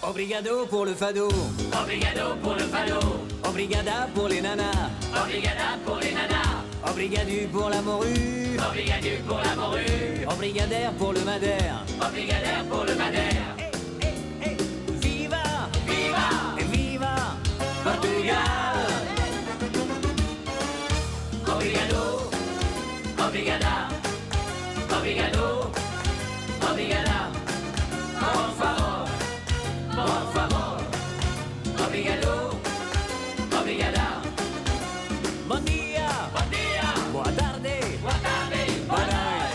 Obrigado pour le fado. Obrigado pour le fado. Obrigada pour les nanas. Obrigada pour les nanas. Obrigadu pour la morue. Obrigadu pour la morue. Obrigadaire pour le madère. Obrigadaire pour le madère. Viva! Viva! Viva! Portugal! Obrigado. Obrigada. Obrigado. Obrigada. Por favor. Por favor. Obrigado. Obrigada. Bon dia! Bon dia. Boa tarde! Boa tarde. Boa noite.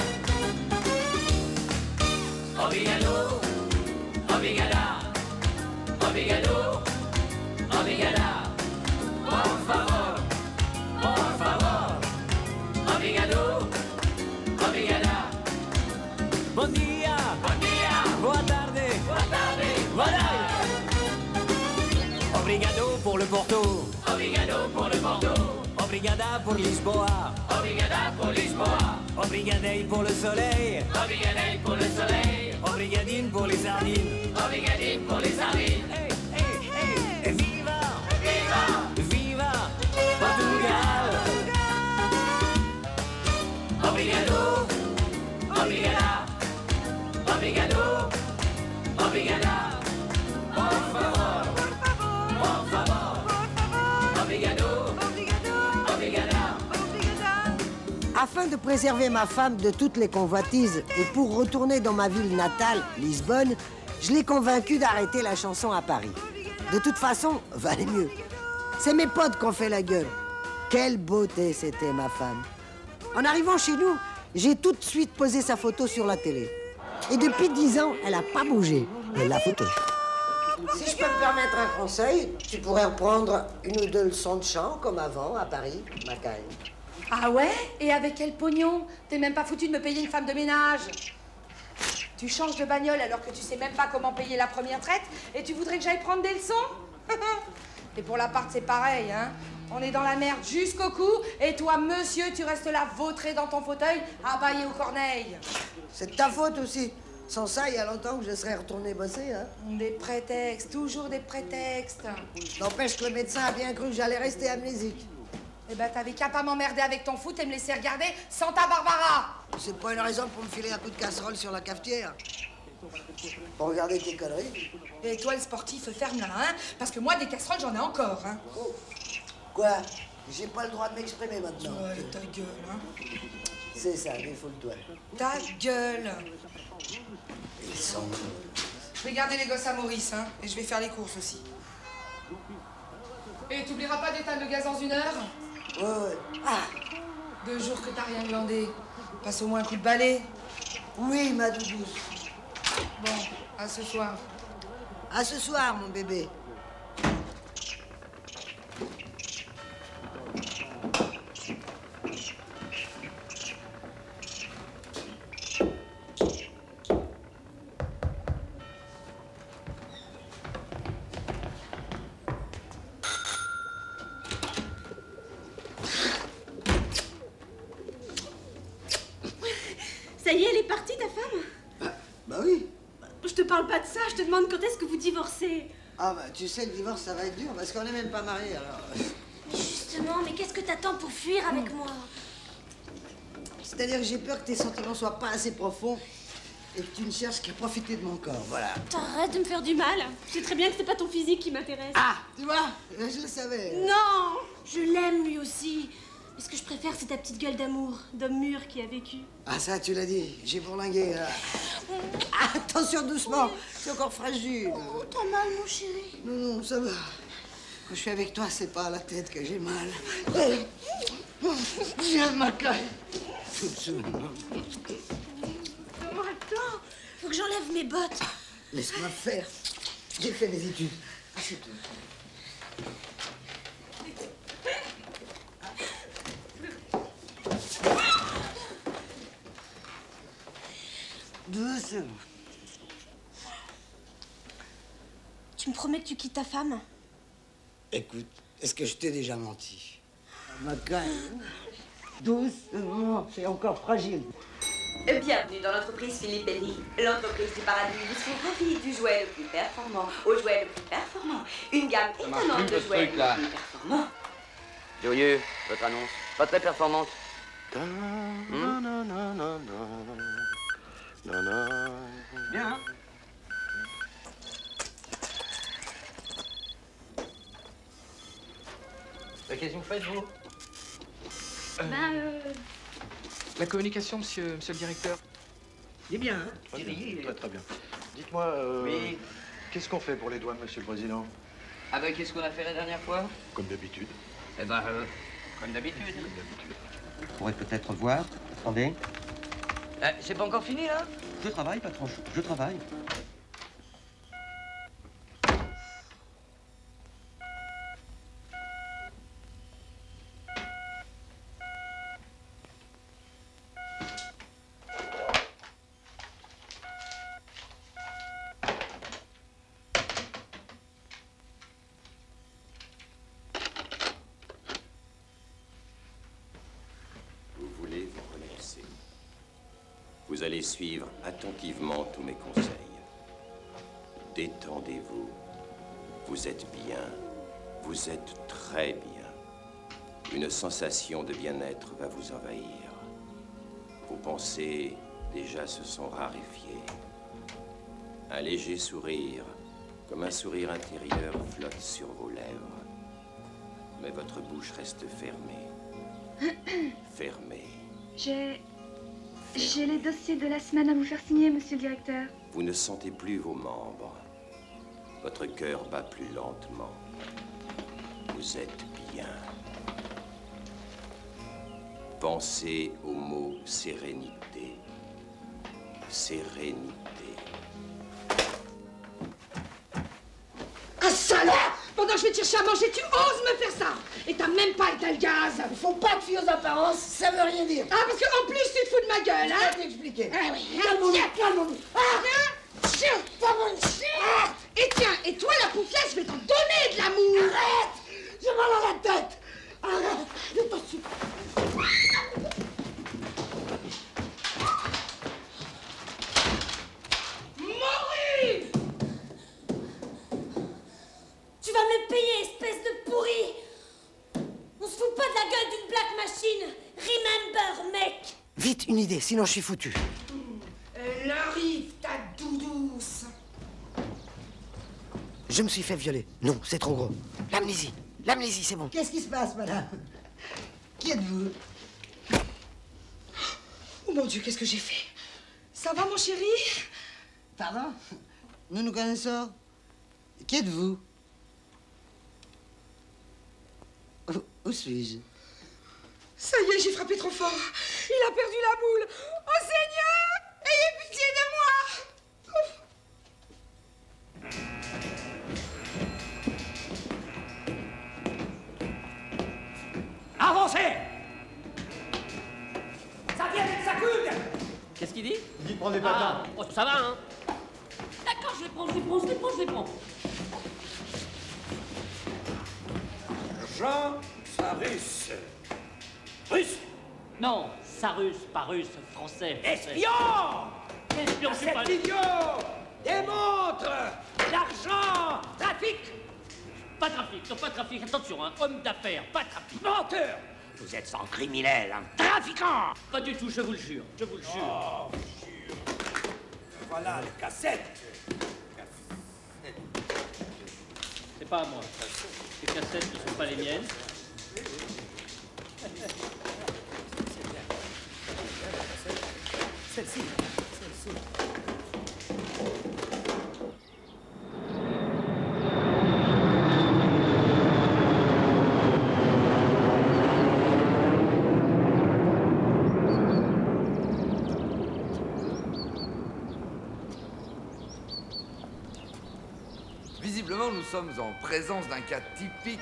Obrigado. Obrigada. Obrigado. Obrigada. Por favor. Por favor. Obrigado. Obrigada. Bon dia! Bon dia. Boa tarde! Boa tarde. Boa noite! Obrigado pour le Porto. Obrigado pour le Bordeaux. Obrigada pour Lisboa. Obrigada pour Lisboa. Obrigadei pour le soleil. Obrigadei pour le soleil. Obrigadine pour les sardines. Obrigadine pour les sardines. Hey, hey, hey! Viva! Viva! Viva! Portugal! Obrigado. Obrigada. Obrigado. Obrigada. Por favor. Por favor. Obrigado. Obrigada. Afin de préserver ma femme de toutes les convoitises et pour retourner dans ma ville natale, Lisbonne, je l'ai convaincue d'arrêter la chanson à Paris. De toute façon, valait mieux. C'est mes potes qui ont fait la gueule. Quelle beauté c'était, ma femme. En arrivant chez nous, j'ai tout de suite posé sa photo sur la télé. Et depuis 10 ans, elle n'a pas bougé. Elle la photo. Si je peux me permettre un conseil, tu pourrais reprendre une ou deux leçons de chant comme avant à Paris, Macaille. Ah ouais? Et avec quel pognon? T'es même pas foutu de me payer une femme de ménage. Tu changes de bagnole alors que tu sais même pas comment payer la première traite et tu voudrais que j'aille prendre des leçons? Et pour l'appart, c'est pareil, hein? On est dans la merde jusqu'au cou et toi, monsieur, tu restes là vautré dans ton fauteuil à bailler aux corneilles. C'est de ta faute aussi. Sans ça, il y a longtemps que je serais retourné bosser, hein. Des prétextes, toujours des prétextes. N'empêche que le médecin a bien cru que j'allais rester amnésique. Eh ben, t'avais qu'à pas m'emmerder avec ton foot et me laisser regarder Santa Barbara. C'est pas une raison pour me filer un coup de casserole sur la cafetière. Pour regarder tes conneries. Et toi, le sportif, ferme-la, hein? Parce que moi, des casseroles, j'en ai encore, hein. Oh. Quoi? J'ai pas le droit de m'exprimer maintenant. Ouais, ta gueule, hein. C'est ça, défoule-toi. Ta gueule. Ils sont... Je vais garder les gosses à Maurice, hein. Et je vais faire les courses aussi. Et t'oublieras pas d'éteindre le gaz dans 1 heure? Ouais. Ah, 2 jours que t'as rien glandé. Passe au moins un coup de balai. oui, ma doudouse. Bon, à ce soir. À ce soir, mon bébé. Ça y est, elle est partie, ta femme? Bah oui. Je te parle pas de ça, je te demande quand est-ce que vous divorcez. Ah bah tu sais, le divorce, ça va être dur parce qu'on n'est même pas mariés, alors... Justement, mais qu'est-ce que t'attends pour fuir avec moi? C'est-à-dire que j'ai peur que tes sentiments soient pas assez profonds et que tu ne cherches qu'à profiter de mon corps, voilà. T'arrêtes de me faire du mal. Je sais très bien que c'est pas ton physique qui m'intéresse. Ah, tu vois, je le savais. Non! Je l'aime lui aussi. Mais ce que je préfère, c'est ta petite gueule d'amour, d'homme mûr qui a vécu. Ah ça, tu l'as dit, j'ai bourlingué. Ah, attention, doucement, c'est encore fragile. Oh, t'as mal, mon chéri. Non, non, ça va. Quand je suis avec toi, c'est pas à la tête que j'ai mal. Viens, ma caille. Attends, faut que j'enlève mes bottes. Laisse-moi faire. J'ai fait mes études. Assieds-toi. Doucement. Tu me promets que tu quittes ta femme? Écoute, est-ce que je t'ai déjà menti? Ma caille. Doucement, c'est encore fragile. Bienvenue dans l'entreprise Philippe Belly, l'entreprise du paradis. Vous serez ravis du jouet le plus performant au jouet le plus performant. Une gamme étonnante de jouets le plus performants. Curieux, votre annonce. Pas très performante. Bien. Qu'est-ce que vous faites, vous? La communication, monsieur le directeur. Il est bien, hein? Très bien. Très bien. Dites-moi, Oui. qu'est-ce qu'on fait pour les douanes, monsieur le président? Ah ben, qu'est-ce qu'on a fait la dernière fois? Comme d'habitude. Eh ben, comme d'habitude. On pourrait peut-être voir. Attendez. C'est pas encore fini, là? Je travaille, patron. Je travaille. Vous allez suivre attentivement tous mes conseils. Détendez-vous. Vous êtes bien. Vous êtes très bien. Une sensation de bien-être va vous envahir. Vos pensées déjà se sont raréfiées. Un léger sourire, comme un sourire intérieur, flotte sur vos lèvres. Mais votre bouche reste fermée. Fermée. J'ai les dossiers de la semaine à vous faire signer, monsieur le directeur. Vous ne sentez plus vos membres. Votre cœur bat plus lentement. Vous êtes bien. Pensez au mot sérénité. Sérénité. Ah, salope! Pendant que je vais te chercher à manger, tu oses me faire ça! Et t'as même pas éteint le gaz! Il faut pas te fier aux apparences, ça veut rien dire. Ah, parce qu'en plus, tu te fous de ma gueule, hein? Je vais t'expliquer. Ah oui, Calme-nous, calme-nous. Et tiens, et toi, la pouflasse, je vais t'en donner de l'amour! Arrête! J'ai mal à la tête! Arrête! Je t'en supplie. Maurice! Tu vas me le payer, espèce de pourri! On se fout pas de la gueule d'une black machine! Remember, mec! Vite, une idée, sinon je suis foutu. Elle arrive, ta doudouce! Je me suis fait violer. Non, c'est trop gros. L'amnésie. L'amnésie, c'est bon. Qu'est-ce qui se passe, madame? Qui êtes-vous? Oh mon Dieu, qu'est-ce que j'ai fait? Ça va, mon chéri? Pardon? Nous nous connaissons. Qui êtes-vous? Où suis-je? Ça y est, j'ai frappé trop fort. Il a perdu la boule. Oh Seigneur, ayez pitié de moi. Avancez! Ça vient avec sa coude! Qu'est-ce qu'il dit? Il dit prends des patins. Oh, ça va, hein? D'accord, je les prends. Jean Sarus. Russe! Non, ça russe, pas russe, français. Espion! Espion, je suis pas... Cette vidéo démontre l'argent, trafic. Pas trafic, non, pas trafic, attention, hein, homme d'affaires, pas trafic. Menteur! Vous êtes un criminel, un trafiquant! Pas du tout, je vous le jure, je vous le jure. Oh, jure. Voilà les cassettes. C'est pas à moi. Ces cassettes ne sont pas les miennes. Celle-ci. Visiblement, nous sommes en présence d'un cas typique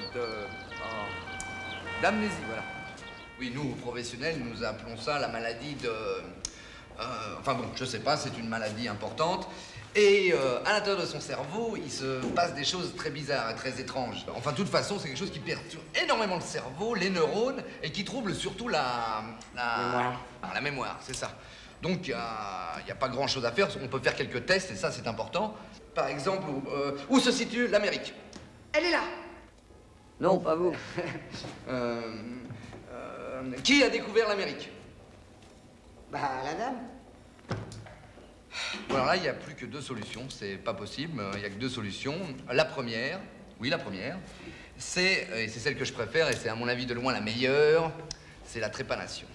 d'amnésie, voilà. Oui, nous, professionnels, nous appelons ça la maladie de... enfin bon, je sais pas, c'est une maladie importante. Et à l'intérieur de son cerveau, il se passe des choses très bizarres et très étranges. Enfin, de toute façon, c'est quelque chose qui perturbe énormément le cerveau, les neurones, et qui trouble surtout la mémoire, c'est ça. Donc, il n'y a pas grand-chose à faire. On peut faire quelques tests, et ça, c'est important. Par exemple, où se situe l'Amérique? Elle est là. Non, pas vous. Qui a découvert l'Amérique? Bah, la dame. Bon, alors là, il n'y a plus que deux solutions. C'est pas possible. Il n'y a que deux solutions. La première, oui, la première, c'est, et c'est celle que je préfère, et c'est à mon avis de loin la meilleure, c'est la trépanation.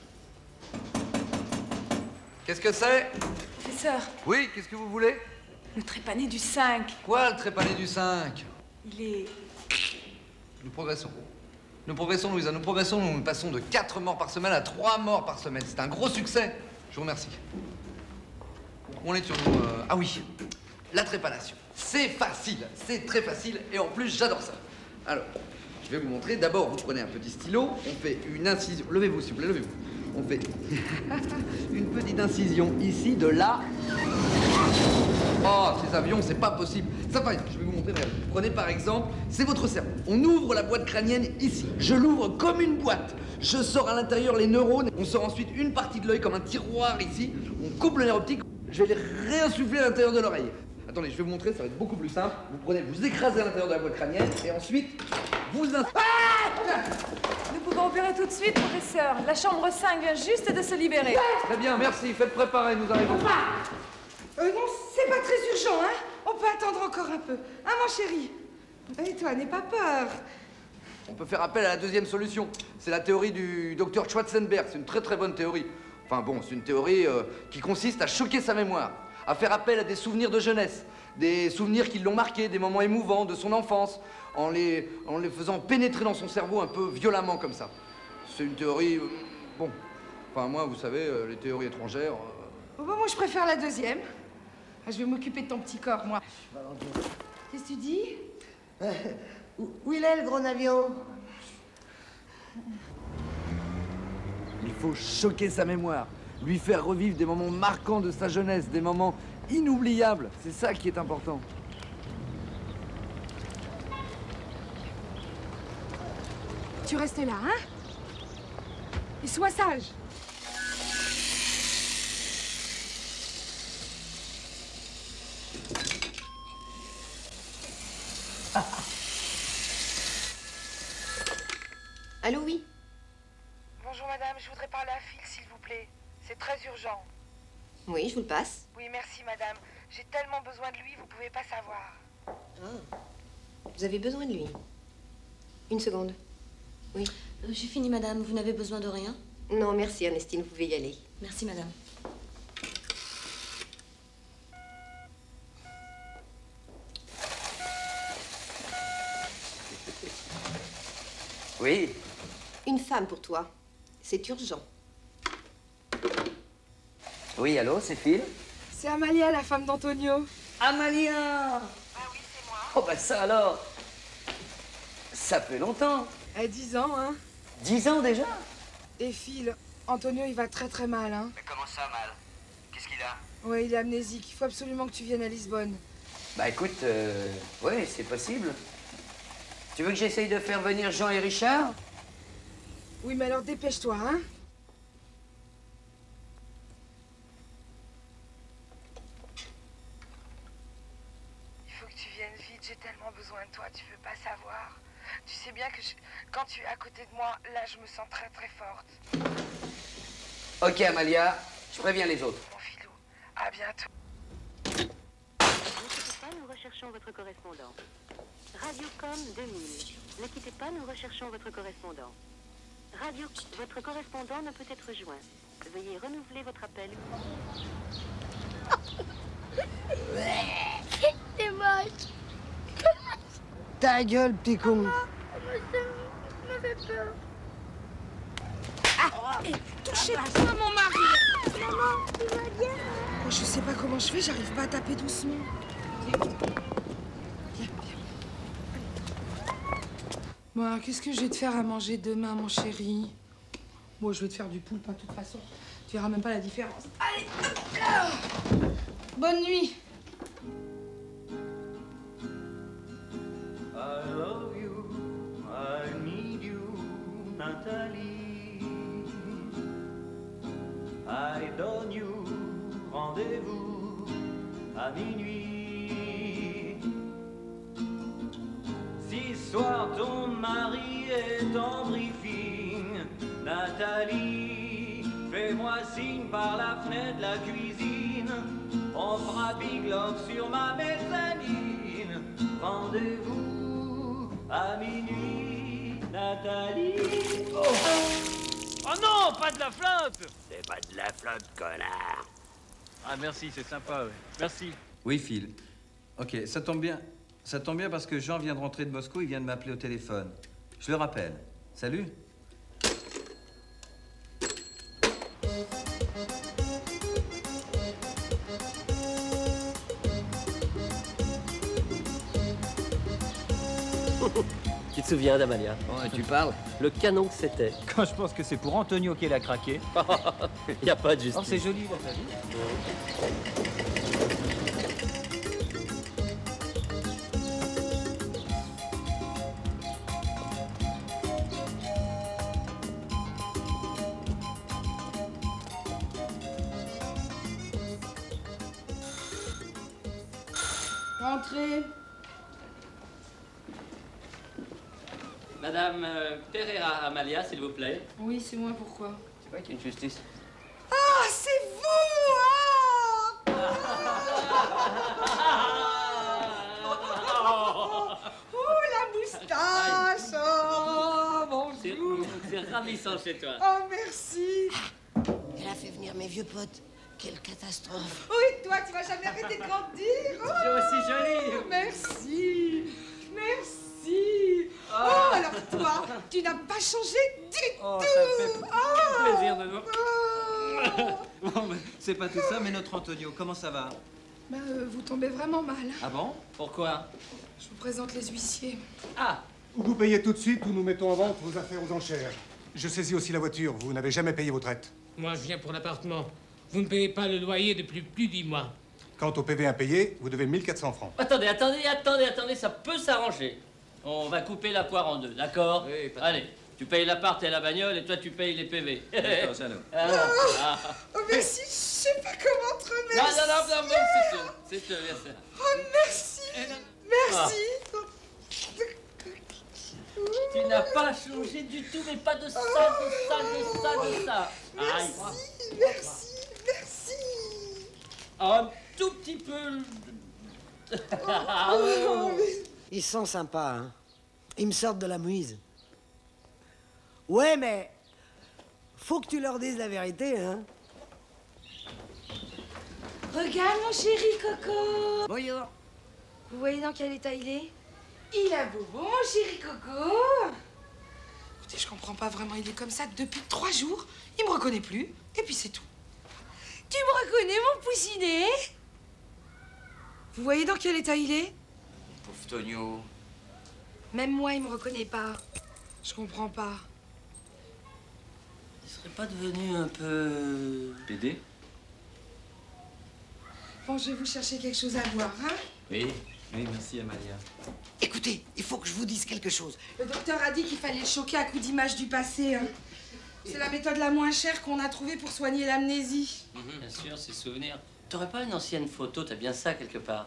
Qu'est-ce que c'est? Professeur, Oui, qu'est-ce que vous voulez? le trépané du 5. Quoi, le trépané du 5? Il est... Nous progressons. Nous progressons, Louisa, nous progressons. Nous passons de 4 morts par semaine à 3 morts par semaine. C'est un gros succès. Je vous remercie. On est sur... Ah oui, la trépanation. C'est facile, c'est très facile, et en plus, j'adore ça. Alors, je vais vous montrer. D'abord, vous prenez un petit stylo, on fait une incision... Levez-vous, s'il vous plaît, levez-vous. On fait une petite incision ici, de là... Oh, ces avions, c'est pas possible. Ça va, je vais vous montrer. Prenez par exemple, c'est votre cerveau. On ouvre la boîte crânienne ici. Je l'ouvre comme une boîte. Je sors à l'intérieur les neurones. On sort ensuite une partie de l'œil comme un tiroir ici. On coupe le nerf optique. Je vais les réinsuffler à l'intérieur de l'oreille. Attendez, je vais vous montrer, ça va être beaucoup plus simple. Vous prenez, vous écrasez à l'intérieur de la boîte crânienne et ensuite, vous... Nous pouvons opérer tout de suite, professeur. La chambre 5 vient juste de se libérer. Très bien, merci. Faites préparer, nous arrivons. Non, c'est pas très urgent, hein. On peut attendre encore un peu. Hein, mon chéri? Et toi, n'aie pas peur. On peut faire appel à la deuxième solution. C'est la théorie du docteur Schwarzenberg. C'est une très très bonne théorie. Enfin bon, c'est une théorie qui consiste à choquer sa mémoire, à faire appel à des souvenirs de jeunesse, des souvenirs qui l'ont marqué, des moments émouvants de son enfance, en les faisant pénétrer dans son cerveau un peu violemment comme ça. C'est une théorie... bon, enfin moi, vous savez, les théories étrangères... Bon, moi, je préfère la deuxième. Je vais m'occuper de ton petit corps, moi. Qu'est-ce que tu dis? Où il est, le gros avion? Il faut choquer sa mémoire, lui faire revivre des moments marquants de sa jeunesse, des moments inoubliables. C'est ça qui est important. Tu restes là, hein? Et sois sage. Allô, oui? Bonjour, madame. Je voudrais parler à Phil, s'il vous plaît. C'est très urgent. Oui, je vous le passe. Oui, merci, madame. J'ai tellement besoin de lui, vous pouvez pas savoir. Ah. Vous avez besoin de lui? Une seconde. Oui. J'ai fini, madame. Vous n'avez besoin de rien? Non, merci, Ernestine. Vous pouvez y aller. Merci, madame. Oui. Une femme pour toi. C'est urgent. Oui, allô, c'est Phil? C'est Amalia, la femme d'Antonio. Amalia! Ah oui, c'est moi. Oh, bah ça alors! Ça fait longtemps. 10 ans, hein. 10 ans déjà? Et Phil, Antonio, il va très très mal, hein. Mais comment ça, mal? Qu'est-ce qu'il a? Ouais, il est amnésique. Il faut absolument que tu viennes à Lisbonne. Bah écoute, ouais, c'est possible. Tu veux que j'essaye de faire venir Jean et Richard? Oui, mais alors dépêche-toi, hein. Il faut que tu viennes vite, j'ai tellement besoin de toi, tu veux pas savoir. Tu sais bien que quand tu es à côté de moi, là, je me sens très très forte. Ok, Amalia, je préviens les autres. Mon filou, à bientôt. Ne quittez pas, nous recherchons votre correspondant. Radiocom 2000. Ne quittez pas, nous recherchons votre correspondant. Votre correspondant ne peut être joint. Veuillez renouveler votre appel. C'est moche. Ta gueule, petit con. Ça me fait peur. Et touchez pas mon mari. Maman, tu vas bien? Je sais pas comment je fais, j'arrive pas à taper doucement. Viens. Bon, alors, qu'est-ce que je vais te faire à manger demain, mon chéri? Bon, je vais te faire du poulpe, de toute façon. Tu verras même pas la différence. Allez, hop là. Bonne nuit. I love you, I need you, Nathalie. I don't you. est en briefing. Nathalie, fais-moi signe par la fenêtre de la cuisine. On fera big love sur ma mezzanine. Rendez-vous à minuit, Nathalie. Oh non, pas de la flotte! C'est pas de la flotte, connard. Ah merci, c'est sympa, ouais. Merci. Oui, Phil. Ok, ça tombe bien. Ça tombe bien parce que Jean vient de rentrer de Moscou, il vient de m'appeler au téléphone. Je le rappelle. Salut. Tu te souviens d'Amalia? Oh, tu parles? Le canon que c'était. Quand je pense que c'est pour Antonio qu'elle a craqué. Il n'y a pas de justice. Oh, c'est joli, Nathalie. Entrez. Madame Pereira Amalia, s'il vous plaît. Oui, c'est moi, pourquoi? C'est vrai qu'il y a une justice. Ah, c'est vous! Oh, la moustache! Oh, bonjour! C'est ravissant chez toi. Oh, merci! Elle a fait venir mes vieux potes. Quelle catastrophe. Oui, toi, tu vas jamais arrêter de grandir. Oh, C'est aussi joli. Merci. Merci. Oh, alors toi, tu n'as pas changé du tout. Ça me fait plaisir de nous. Bon, c'est pas tout ça, mais notre Antonio, comment ça va? Vous tombez vraiment mal. Ah bon? Pourquoi? Je vous présente les huissiers. Ah! Vous payez tout de suite ou nous mettons en vente vos affaires aux enchères. Je saisis aussi la voiture. Vous n'avez jamais payé vos traites. Moi, je viens pour l'appartement. Vous ne payez pas le loyer depuis plus d'10 mois. Quant au PV impayé, vous devez 1400 francs. Attendez, ça peut s'arranger. On va couper la poire en deux, d'accord? Oui, allez, tu payes l'appart et la bagnole et toi tu payes les PV. D'accord, c'est à nous. Oh, merci, je sais pas comment te remercier. Non, c'est tout, merci. Oh, merci. Merci. Tu n'as pas changé du tout, mais pas de ça, de ça. Merci, Aïe. merci. Un tout petit peu. Ils sont sympas, hein. Ils me sortent de la mouise. Ouais, mais faut que tu leur dises la vérité, hein. Regarde, mon chéri Coco. Bonjour. Vous voyez dans quel état il est? Il a beau, mon chéri Coco. Écoutez, je comprends pas vraiment. Il est comme ça depuis 3 jours. Il me reconnaît plus. Et puis c'est tout. Tu me reconnais, mon poussinet? Vous voyez dans quel état il est? Pauvre Tonio. Même moi, il me reconnaît pas. Je comprends pas. Il serait pas devenu un peu... Pédé? Bon, je vais vous chercher quelque chose à boire, hein? Oui, merci Amalia. Écoutez, il faut que je vous dise quelque chose. Le docteur a dit qu'il fallait le choquer à coups d'images du passé, hein. C'est la méthode la moins chère qu'on a trouvée pour soigner l'amnésie. Bien sûr, c'est souvenirs. T'aurais pas une ancienne photo, t'as bien ça quelque part?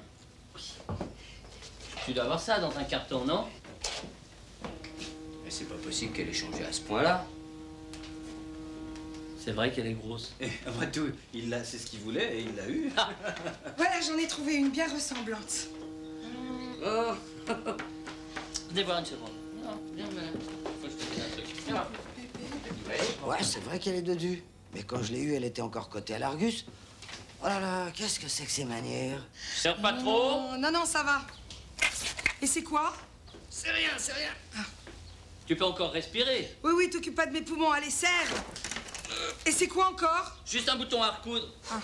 Tu dois avoir ça dans un carton, non? Mais c'est pas possible qu'elle ait changé à ce point-là. C'est vrai qu'elle est grosse. Après tout, c'est ce qu'il voulait et il l'a eu. Voilà, j'en ai trouvé une bien ressemblante. Oh. Venez voir une seconde. Non, viens, madame. Faut que je te dise un truc. Viens voir. Ouais, c'est vrai qu'elle est dodue. Mais quand je l'ai eue, elle était encore cotée à l'Argus. Oh là là, qu'est-ce que c'est que ces manières? Serre pas trop. Non, ça va. Et c'est quoi? C'est rien. Tu peux encore respirer. Oui, t'occupe pas de mes poumons, allez, serre. Et c'est quoi encore? Juste un bouton à recoudre. Ah.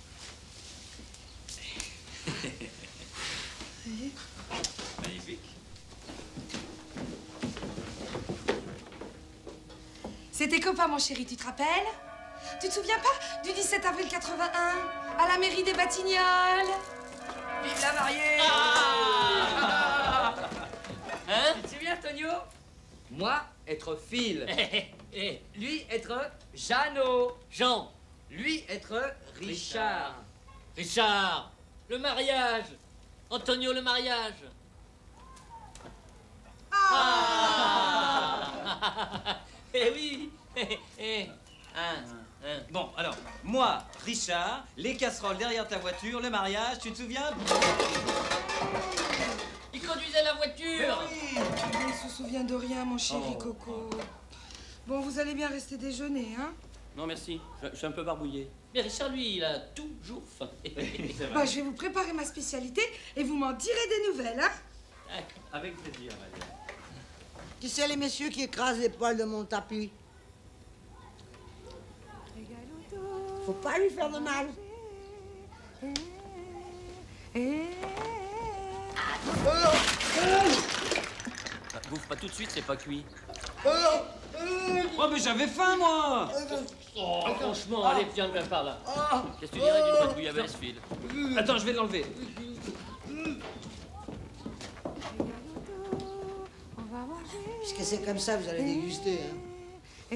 Magnifique. C'était copain, mon chéri, tu te rappelles? Tu te souviens pas du 17 avril 81 à la mairie des Batignolles? Vive la mariée! Hein? Tu te souviens, Tonio? Moi, être Phil. Lui, être Jeannot. Jean. Lui, être Richard. Richard. Le mariage. Antonio, le mariage. Ah. Eh oui. Bon, alors, moi, Richard, les casseroles derrière ta voiture, le mariage, tu te souviens? Il conduisait la voiture. Il se souvient de rien, mon chéri Coco. Bon, vous allez bien rester déjeuner, hein? Non, merci. Je suis un peu barbouillé. Mais Richard, lui, il a toujours faim. Bah, je vais vous préparer ma spécialité et vous m'en direz des nouvelles, hein? Avec plaisir, Maria. Qui c'est les messieurs qui écrasent les poils de mon tapis? Faut pas lui faire de mal. Bouffe pas tout de suite, c'est pas cuit. Oh, mais j'avais faim, moi! Oh, franchement, allez, viens par là. Qu'est-ce que tu dirais d'une bonne bouillabaisse, Phil? Attends, je vais l'enlever. Puisque c'est comme ça, vous allez déguster. Hein.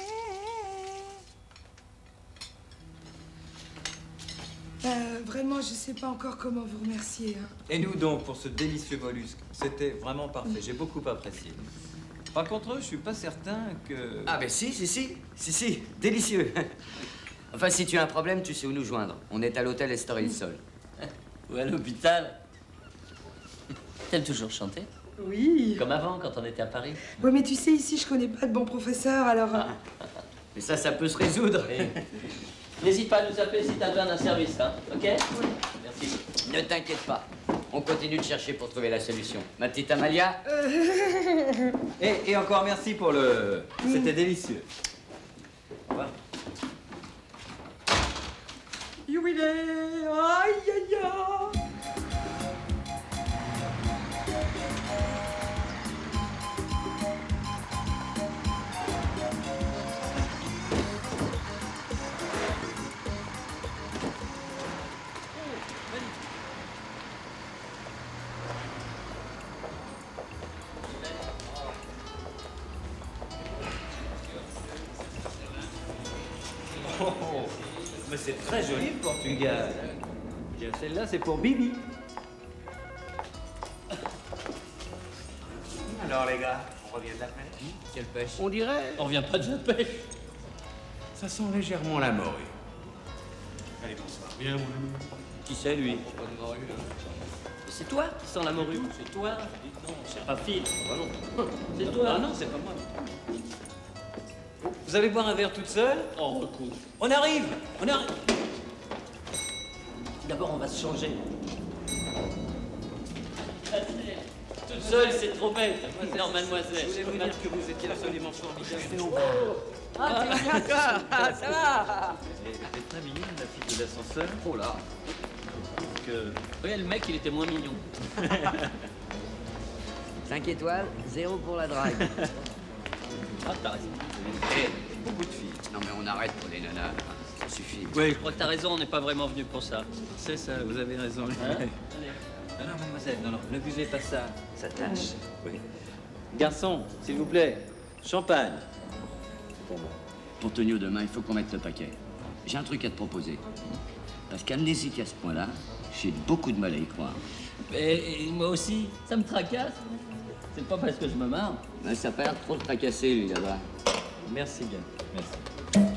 Vraiment, je sais pas encore comment vous remercier. Hein. Et nous donc pour ce délicieux mollusque. C'était vraiment parfait, j'ai beaucoup apprécié. Par contre, je suis pas certain que... Ah ben si, délicieux. Enfin, si tu as un problème, tu sais où nous joindre. On est à l'hôtel Estoril-Sol. Ou à l'hôpital. T'aimes toujours chanter? Oui. Comme avant, quand on était à Paris. Ouais, mais tu sais, ici, je connais pas de bons professeurs, alors... Mais ça peut se résoudre. N'hésite pas à nous appeler si t'as besoin d'un service, hein, ok? Oui. Merci. Ne t'inquiète pas. On continue de chercher pour trouver la solution. Ma petite Amalia. Et encore merci pour le... C'était délicieux. Au revoir. Youbilé, aïe, aïe, aïe. Mais c'est très joli le Portugal. Tiens, celle-là, c'est pour Bibi. Alors les gars, on revient de la pêche? Quelle pêche? On dirait... On revient pas de la pêche. Ça sent légèrement la morue. Allez, bonsoir. Bien, mon ami. Qui c'est, lui? C'est toi qui sens la morue. C'est toi. Non, c'est pas Phil. Non. C'est toi. Ah non, c'est pas moi. Vous allez boire un verre toute seule? Oh, écoute. On arrive! On arrive! D'abord, on va se changer. Toute seule, c'est trop bête. Non, mademoiselle. Je voulais vous dire que vous étiez absolument formidable. Ah, ça va! Elle était très mignonne, la fille de l'ascenseur. Oh là! Oui, le mec, il était moins mignon. 5 étoiles, 0 pour la drague. Ah, t'as raison. Eh, beaucoup de filles. Non mais on arrête pour les nanas. Ça suffit. Oui, je crois que t'as raison, on n'est pas vraiment venu pour ça. C'est ça, vous avez raison. Hein? Non, mademoiselle, non, ne buvez pas ça. Ça tâche. Oui. Garçon, s'il vous plaît, champagne. Pour Tonio demain, il faut qu'on mette le paquet. J'ai un truc à te proposer. Parce qu'amnésique à ce point-là, j'ai beaucoup de mal à y croire. Et moi aussi, ça me tracasse. C'est pas parce que je me marre. Ben, ça a pas l'air trop de tracasser, lui, là-bas. Merci bien, merci.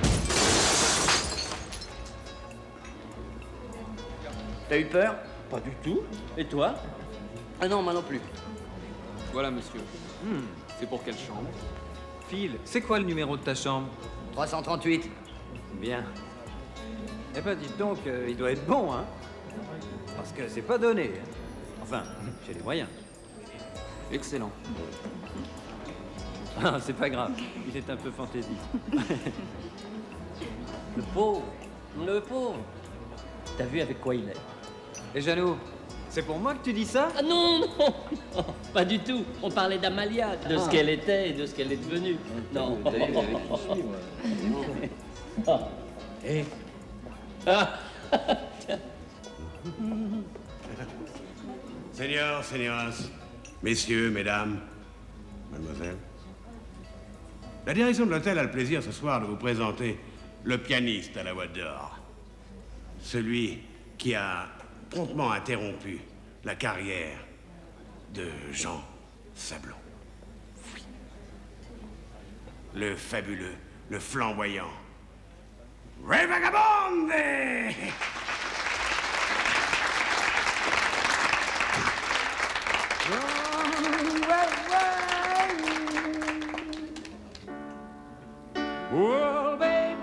T'as eu peur? Pas du tout. Et toi? Ah non, moi non plus. Voilà, monsieur. C'est pour quelle chambre? Phil, c'est quoi le numéro de ta chambre? 338. Bien. Eh ben, dites donc, il doit être bon, hein? Parce que c'est pas donné. Hein. Enfin, j'ai les moyens. Excellent. Ah, c'est pas grave. Il est un peu fantaisiste. Le pauvre. Le pauvre. T'as vu avec quoi il est? Et Jeannot, c'est pour moi que tu dis ça? Ah non, non, non, pas du tout. On parlait d'Amalia, de ce qu'elle était et de ce qu'elle est devenue. Non. T'as vu, avec une fille, moi. Eh. Ah. Seigneurs, seigneuresses, messieurs, mesdames, mademoiselle. La direction de l'hôtel a le plaisir ce soir de vous présenter le pianiste à la voix d'or. Celui qui a promptement interrompu la carrière de Jean Sablon. le fabuleux, le flamboyant. Re Vagabonde! Oh, baby.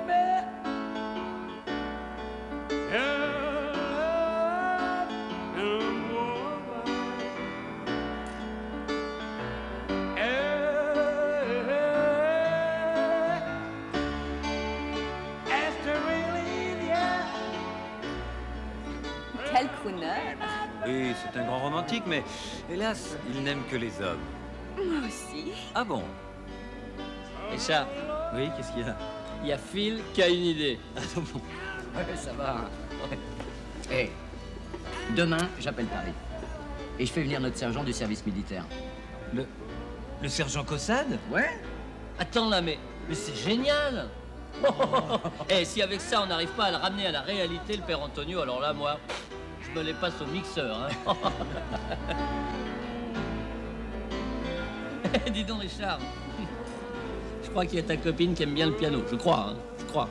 Quel crooner. Oui, c'est un grand romantique, mais hélas, il n'aime que les hommes. Moi aussi. Ah bon? Richard. Oui, qu'est-ce qu'il y a? Il y a Phil qui a une idée. Ah bon? Ouais, ça va. Hé, demain, j'appelle Paris. Et je fais venir notre sergent du service militaire. Le sergent Caussade? Ouais. Attends là, mais c'est génial. Et si avec ça on n'arrive pas à le ramener à la réalité, le père Antonio, alors là, moi, je me les passe au mixeur. Hein. Dis donc, Richard. Je crois qu'il y a ta copine qui aime bien le piano. Je crois, hein. Je crois.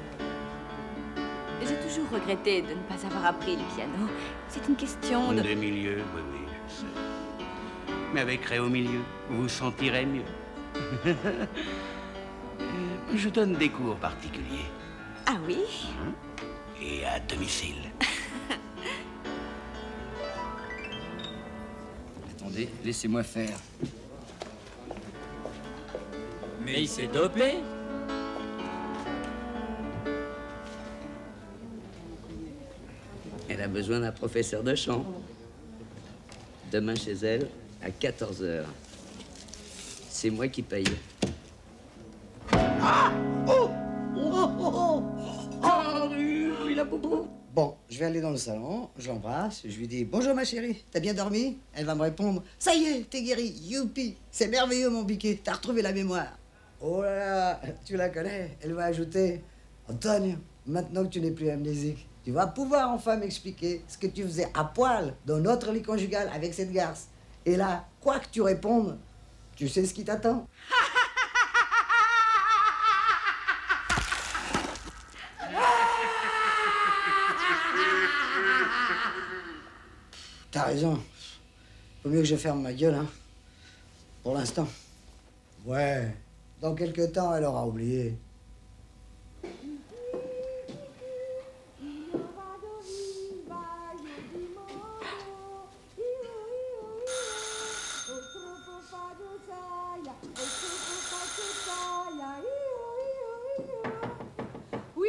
J'ai toujours regretté de ne pas avoir appris le piano. C'est une question de... De milieu, oui, oui, je sais. Mais avec Ray au milieu, vous vous sentirez mieux. Je donne des cours particuliers. Ah oui? Et à domicile. Attendez, laissez-moi faire. Mais il s'est dopé. Elle a besoin d'un professeur de chant. Demain chez elle, à 14h. C'est moi qui paye. Ah! Oh! Oh! Oh! Oh! Il a boubou. Bon, je vais aller dans le salon, je l'embrasse, je lui dis « Bonjour ma chérie, t'as bien dormi ?» Elle va me répondre « Ça y est, t'es guéri, youpi, c'est merveilleux mon biquet, t'as retrouvé la mémoire. » Oh là là, tu la connais, elle va ajouter « Antoine, maintenant que tu n'es plus amnésique, tu vas pouvoir enfin m'expliquer ce que tu faisais à poil dans notre lit conjugal avec cette garce. Et là, quoi que tu répondes, tu sais ce qui t'attend. » T'as raison. Faut mieux que je ferme ma gueule, hein. Pour l'instant. Ouais. Dans quelques temps, elle aura oublié. Oui?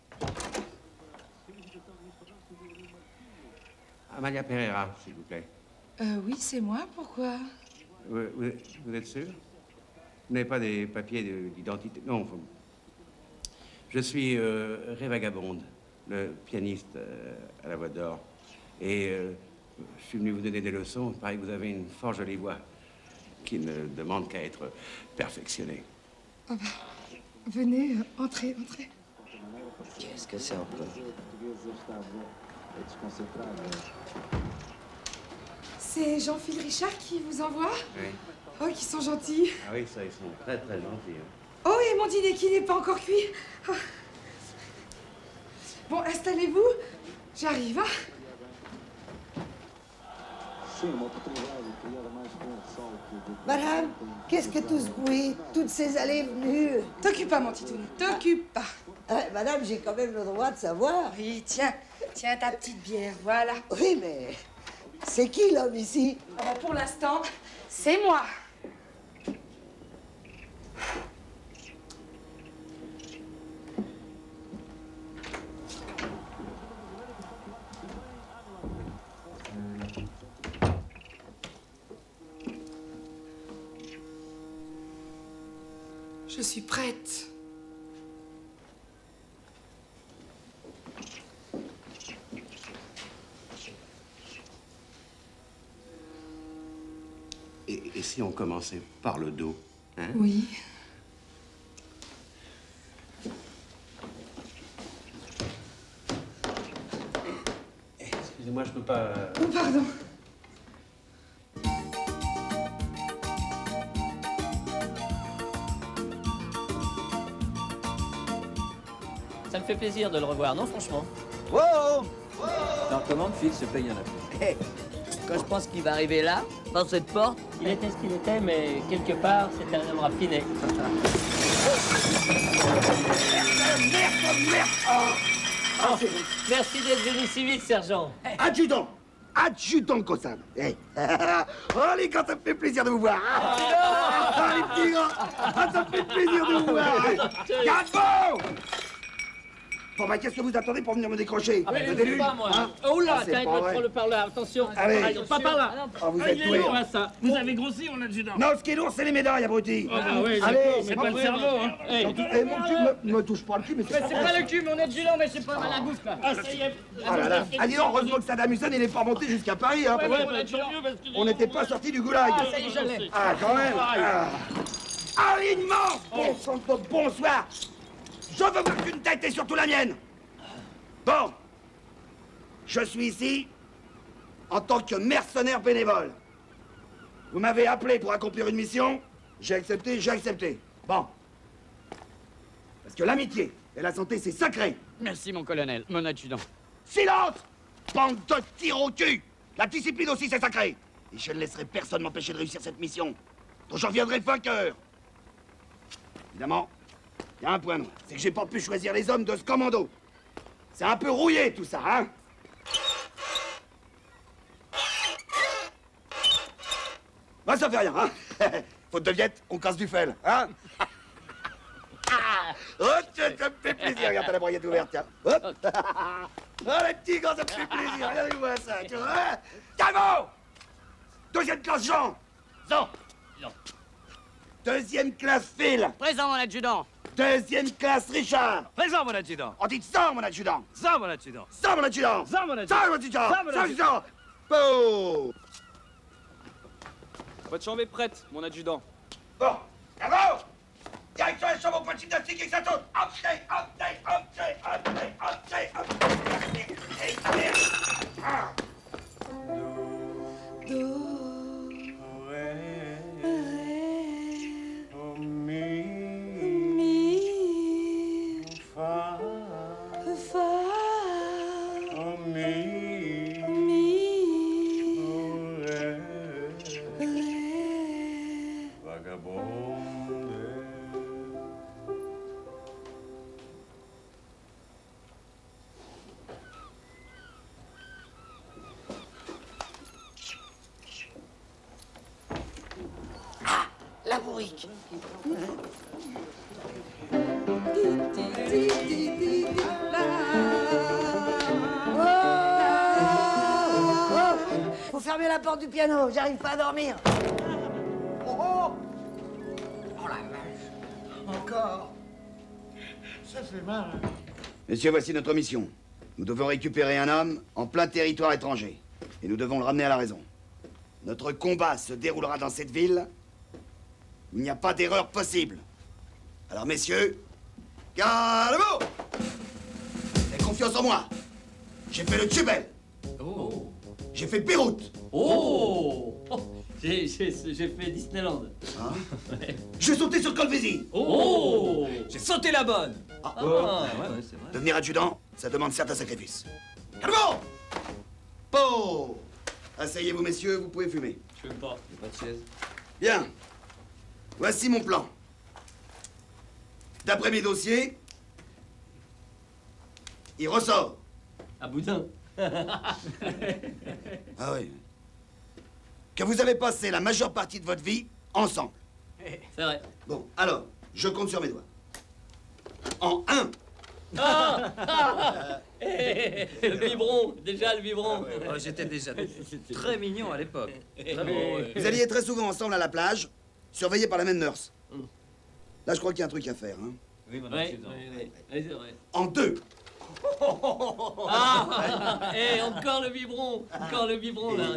Amalia Pereira, s'il vous plaît. Oui, c'est moi. Pourquoi? Vous êtes sûr? Vous n'avez pas des papiers d'identité? Non. Je suis Ray Vagabonde, le pianiste à la voix d'or. Et je suis venu vous donner des leçons. Il paraît que vous avez une fort jolie voix qui ne demande qu'à être perfectionnée. Oh bah, venez, entrez, entrez. Qu'est-ce que c'est encore? C'est Jean-Phil Richard qui vous envoie? Oui. Oh, qui sont gentils. Ah oui, ça, ils sont très, très gentils. Hein. Oh, et mon dîner qui n'est pas encore cuit. Oh. Bon, installez-vous. J'arrive, hein. Madame, qu'est-ce que tout ce bruit, toutes ces allées venues? T'occupe pas, mon titoune, t'occupe pas. Madame, j'ai quand même le droit de savoir. Oui, tiens, tiens ta petite bière, voilà. Oui, mais c'est qui l'homme ici? Ah bah, pour l'instant, c'est moi. Je suis prête. Et si on commençait par le dos, hein? Oui. Excusez-moi, je peux pas... Oh, pardon. Ça me fait plaisir de le revoir, non, franchement. Wow! Alors comment le fils se paye un appel? Quand je pense qu'il va arriver là, dans cette porte, il était ce qu'il était, mais quelque part, c'était un homme raffiné. Oh, merci d'être venu si vite, sergent. Adjudant! Adjudant Cossin! Hey. Oh les gars, ça me fait plaisir de vous voir! Ah, les petits gars! Ah, ça me fait plaisir de vous voir! Garde-vous! Bon, bah, qu'est-ce que vous attendez pour venir me décrocher? Ah, mais je sais pas, moi. Oh là, t'as prendre le parleur, attention. Allez. Pas par là. Ah, vous êtes doué. Ça. Vous avez grossi, mon adjudant. Non, ce qui est lourd, c'est les médailles, abruti! Ah, bah oui, allez, c'est pas le cerveau, hein. Eh, mon cul me touche pas le cul, mais Mais c'est pas le cul, mon adjudant, mais c'est pas mal la bouffe, là. Ah, ça y est. Ah là là. Ah, dis donc, heureusement que Saddam Hussein, il est pas monté jusqu'à Paris, hein. Ouais, parce que mon adjudant. on n'était pas sortis du goulag. Ah, ça y est, je l'ai. Ah, quand même. Alignement! Bon sang de bonsoir! Je veux voir qu'une tête est surtout la mienne! Bon, je suis ici en tant que mercenaire bénévole. Vous m'avez appelé pour accomplir une mission, j'ai accepté, j'ai accepté. Bon. Parce que l'amitié et la santé, c'est sacré. Merci, mon colonel, mon adjudant. Silence! Bande de tirs au cul! La discipline aussi, c'est sacré. Et je ne laisserai personne m'empêcher de réussir cette mission. Donc je reviendrai vainqueur. Évidemment, il y a un point noir, c'est que j'ai pas pu choisir les hommes de ce commando. C'est un peu rouillé, tout ça, hein? Bah, ça fait rien, hein? Faute de viette, on casse du fel, hein? Oh, ça me fait plaisir, regarde, t'as la broyette ouverte, tiens. Hop! Oh, les petits gars, ça me fait plaisir, regardez-moi ça, tu vois? Calmo! Deuxième classe Jean! Jean! Deuxième classe Phil! Présent, mon adjudant! Deuxième classe Richard! Présent, mon adjudant! On dit ça, mon adjudant! Ça, mon adjudant! Ça, mon adjudant! Ça, mon adjudant! Ça, mon adjudant! Ça, mon Ça, adjudant! Bon! Votre chambre est prête, mon adjudant. Bon! Bravo! Direction la chambre au point de gymnastique et que ça saute! Entrez! Entrez! Entrez! Entrez! Entrez! Entrez! Et ça vient! Ah. La bourrique. Faut fermer la porte du piano, j'arrive pas à dormir. Oh la vache! Encore! Ça fait mal. Messieurs, voici notre mission. Nous devons récupérer un homme en plein territoire étranger. Et nous devons le ramener à la raison. Notre combat se déroulera dans cette ville où il n'y a pas d'erreur possible. Alors, messieurs, calmez-vous! Ayez confiance en moi. J'ai fait le Tchubel. Oh! J'ai fait Beyrouth. Oh! J'ai fait Disneyland. Hein? J'ai sauté sur Colvézi. Oh! J'ai sauté la bonne! Ah, ouais, c'est vrai. Devenir adjudant, ça demande certains sacrifices. Calmez-vous! Po! Asseyez-vous, messieurs, vous pouvez fumer. Je fume pas. Il n'y a pas de chaise. Bien. Voici mon plan. D'après mes dossiers, il ressort. À boudin. Ah oui. Que vous avez passé la majeure partie de votre vie ensemble. C'est vrai. Bon, alors, je compte sur mes doigts. En 1. Le biberon, déjà le biberon. Oh, j'étais déjà très mignon à l'époque. Vous alliez très souvent ensemble à la plage, surveillés par la même nurse. Là, je crois qu'il y a un truc à faire. Hein. Oui, mon adjudant. Oui, c'est vrai. En 2. Ah! Et encore le biberon. Encore le biberon, là.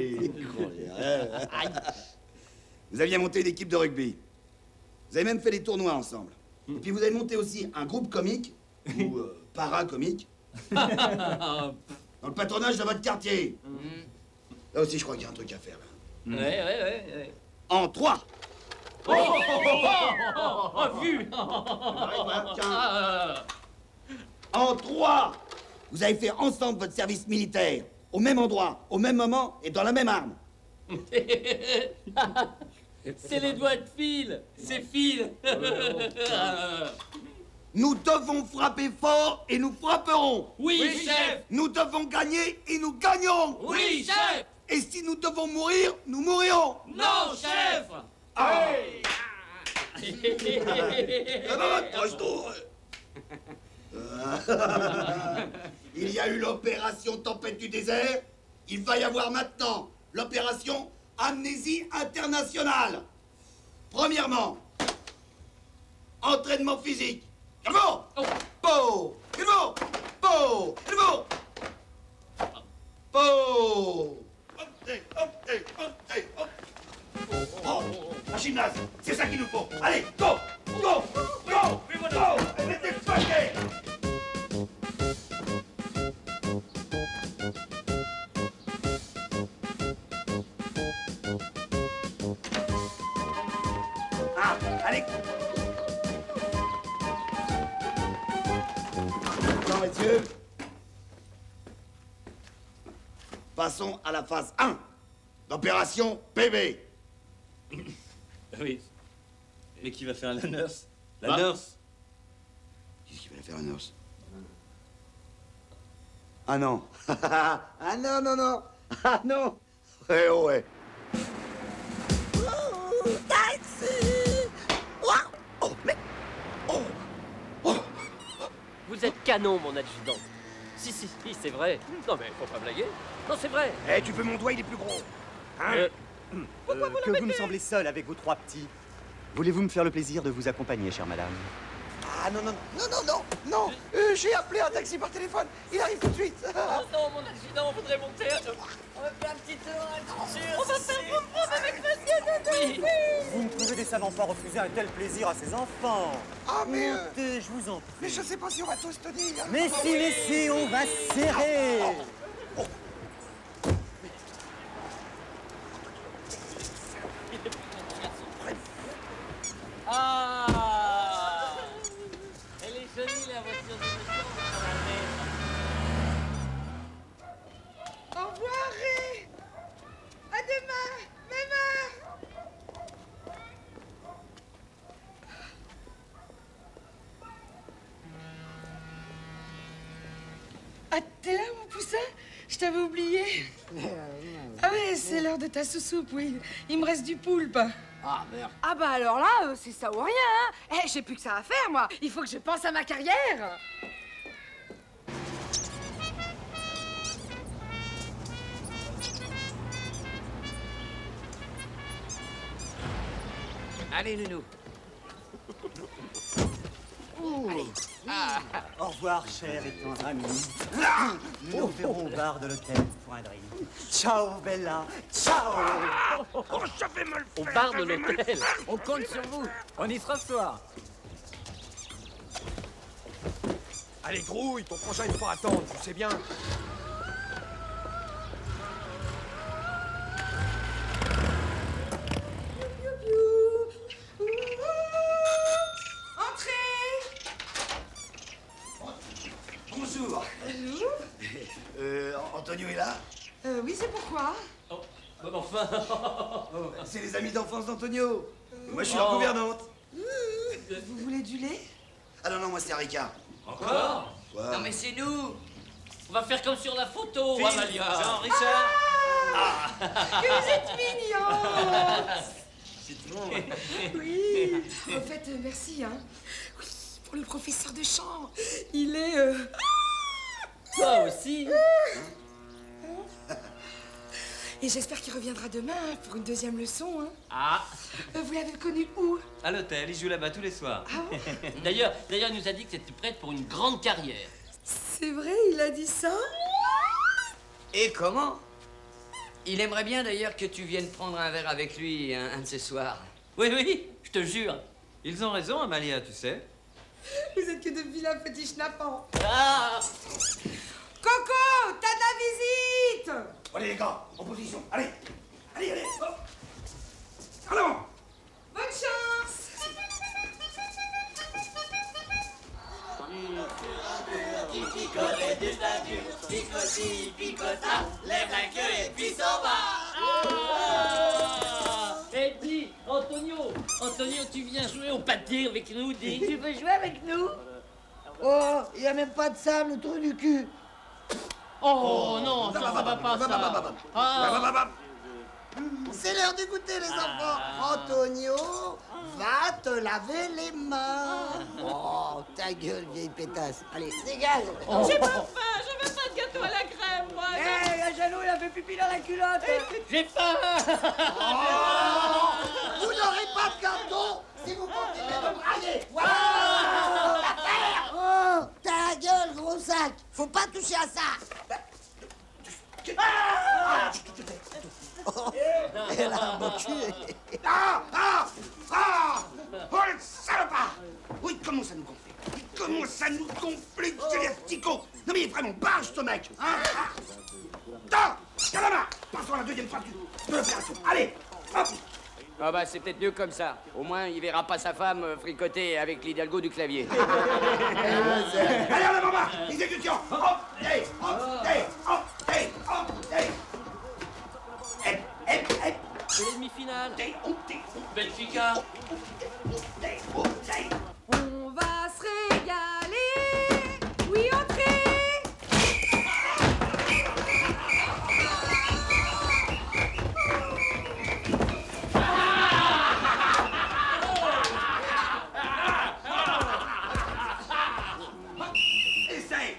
Vous aviez monté une équipe de rugby. Vous avez même fait des tournois ensemble. Et puis vous avez monté aussi un groupe comique, ou para-comique, dans le patronage de votre quartier. Là aussi, je crois qu'il y a un truc à faire. Là. Ouais. En 3. Oh, vu! En 3. Vous avez fait ensemble votre service militaire. Au même endroit, au même moment et dans la même arme. C'est les doigts de fil. C'est fil. Nous devons frapper fort et nous frapperons. Oui, chef. Nous devons gagner et nous gagnerons. Oui, chef. Et si nous devons mourir, nous mourrons. Non, chef. Il y a eu l'opération Tempête du désert. Il va y avoir maintenant l'opération Amnésie internationale. Premièrement, entraînement physique. Calvo! Po! Calvo! Po! Calvo! Po! Oh, un gymnase, c'est ça qu'il nous faut. Allez, go! Go! Go! Go! Mettez le paquet! Ah, allez! Non, messieurs. Passons à la phase 1 d'opération PB. Oui. Mais qui va faire la nurse? La Ah. nurse? Qu'est-ce qu'il va faire, la nurse? Ah non. Ah non, non, non. Ah non. Ouais, ouais. Taxi! Oh, mais... Oh. Vous êtes canon, mon adjudant. Si, c'est vrai. Non, mais faut pas blaguer. Non, c'est vrai. Eh, tu veux mon doigt, il est plus gros. Hein? Que vous me semblez seul avec vos 3 petits. Voulez-vous me faire le plaisir de vous accompagner, chère madame? Ah non, non, non, non, non, non. J'ai appelé un taxi par téléphone. Il arrive tout de suite. Oh non, mon adjudant, on voudrait monter. On va faire un petit tour à la On va faire une preuve avec monsieur Dodo. Vous me trouvez décemment pas refuser un tel plaisir à ses enfants. Ah, mais... Montez, je vous en prie. Mais je sais pas si on va tous tenir. Mais si, on va serrer. Ah! Elle est jolie, la voiture de monsieur. Au revoir, Ray. À demain, même heure. Ah, t'es là, mon poussin? Je t'avais oublié. Ah ouais, c'est l'heure de ta sous-soupe, oui. Il me reste du poulpe. Ah, merde. Ah bah alors là, c'est ça ou rien, hein. Eh, j'ai plus que ça à faire, moi. Il faut que je pense à ma carrière. Allez, Nounou. Allez. Au revoir, cher et tendre ami. Nous nous verrons au bar de l'hôtel pour un drink. Ciao, Bella. Ciao. Oh, ça fait mal. Au bar de l'hôtel. On compte sur vous. On y sera ce soir. Allez, grouille, ton prochain il faut attendre, tu sais bien. Bonjour. Bonjour. Antonio est là? Oui, c'est pourquoi? Oh, bon, enfin. C'est les amis d'enfance d'Antonio. Moi, je suis leur gouvernante. Vous voulez du lait? Ah non, non, moi, c'est Ricard. Encore? Quoi? Non, mais c'est nous. On va faire comme sur la photo, Philippe, Amalia. Jean, Richard. Ah. Que vous êtes mignons. C'est bon. Oui. En fait, merci, hein. Oui, pour le professeur de chant. Il est... Toi aussi. Et j'espère qu'il reviendra demain hein, pour une deuxième leçon. Hein. Ah. Vous l'avez connu où? À l'hôtel, il joue là-bas tous les soirs. Ah bon? D'ailleurs, il nous a dit que c'était prête pour une grande carrière. C'est vrai, il a dit ça? Et comment? Il aimerait bien d'ailleurs que tu viennes prendre un verre avec lui un de ces soirs. Oui, je te jure. Ils ont raison, Amalia, tu sais. Vous êtes que de vilains petits schnappants. Ah. Coco, t'as de la visite! Allez, les gars, en position. Allez, allez, allez. Oh. Allons. Bonne chance! tu viens jouer au pâté avec nous, dis. Tu veux jouer avec nous? Oh, il n'y a même pas de sable, le trou du cul. Oh non, ça va pas, ça. Ah. C'est l'heure du goûter, les enfants. Antonio, va te laver les mains. Oh, ta gueule, vieille pétasse. Allez, dégage. J'ai pas faim, je veux pas de gâteau à la crème, moi. Hé, la Jeannot, il a fait pipi dans la culotte. J'ai faim. Vous n'aurez pas de gâteau si vous continuez de brailler. Oh, ta gueule, gros sac. Faut pas toucher à ça. Oh, elle a un bon cul. Oh, le salopard! Oui, comment ça nous gonfle? Comment ça nous gonfle, c'est les asticots! Non mais il est vraiment barge, ce mec! Tiens, la main! Passons à la deuxième phase de l'opération. Allez, hop! Ah bah c'est peut-être mieux comme ça. Au moins il verra pas sa femme fricoter avec l'hidalgo du clavier. Allez, en avant, bas! Exécution! Hop, hey, hop, hey, hop, hey, hop, hey! C'est l'ennemi final. Benfica. On va se régaler. Oui, entrez. Essaye!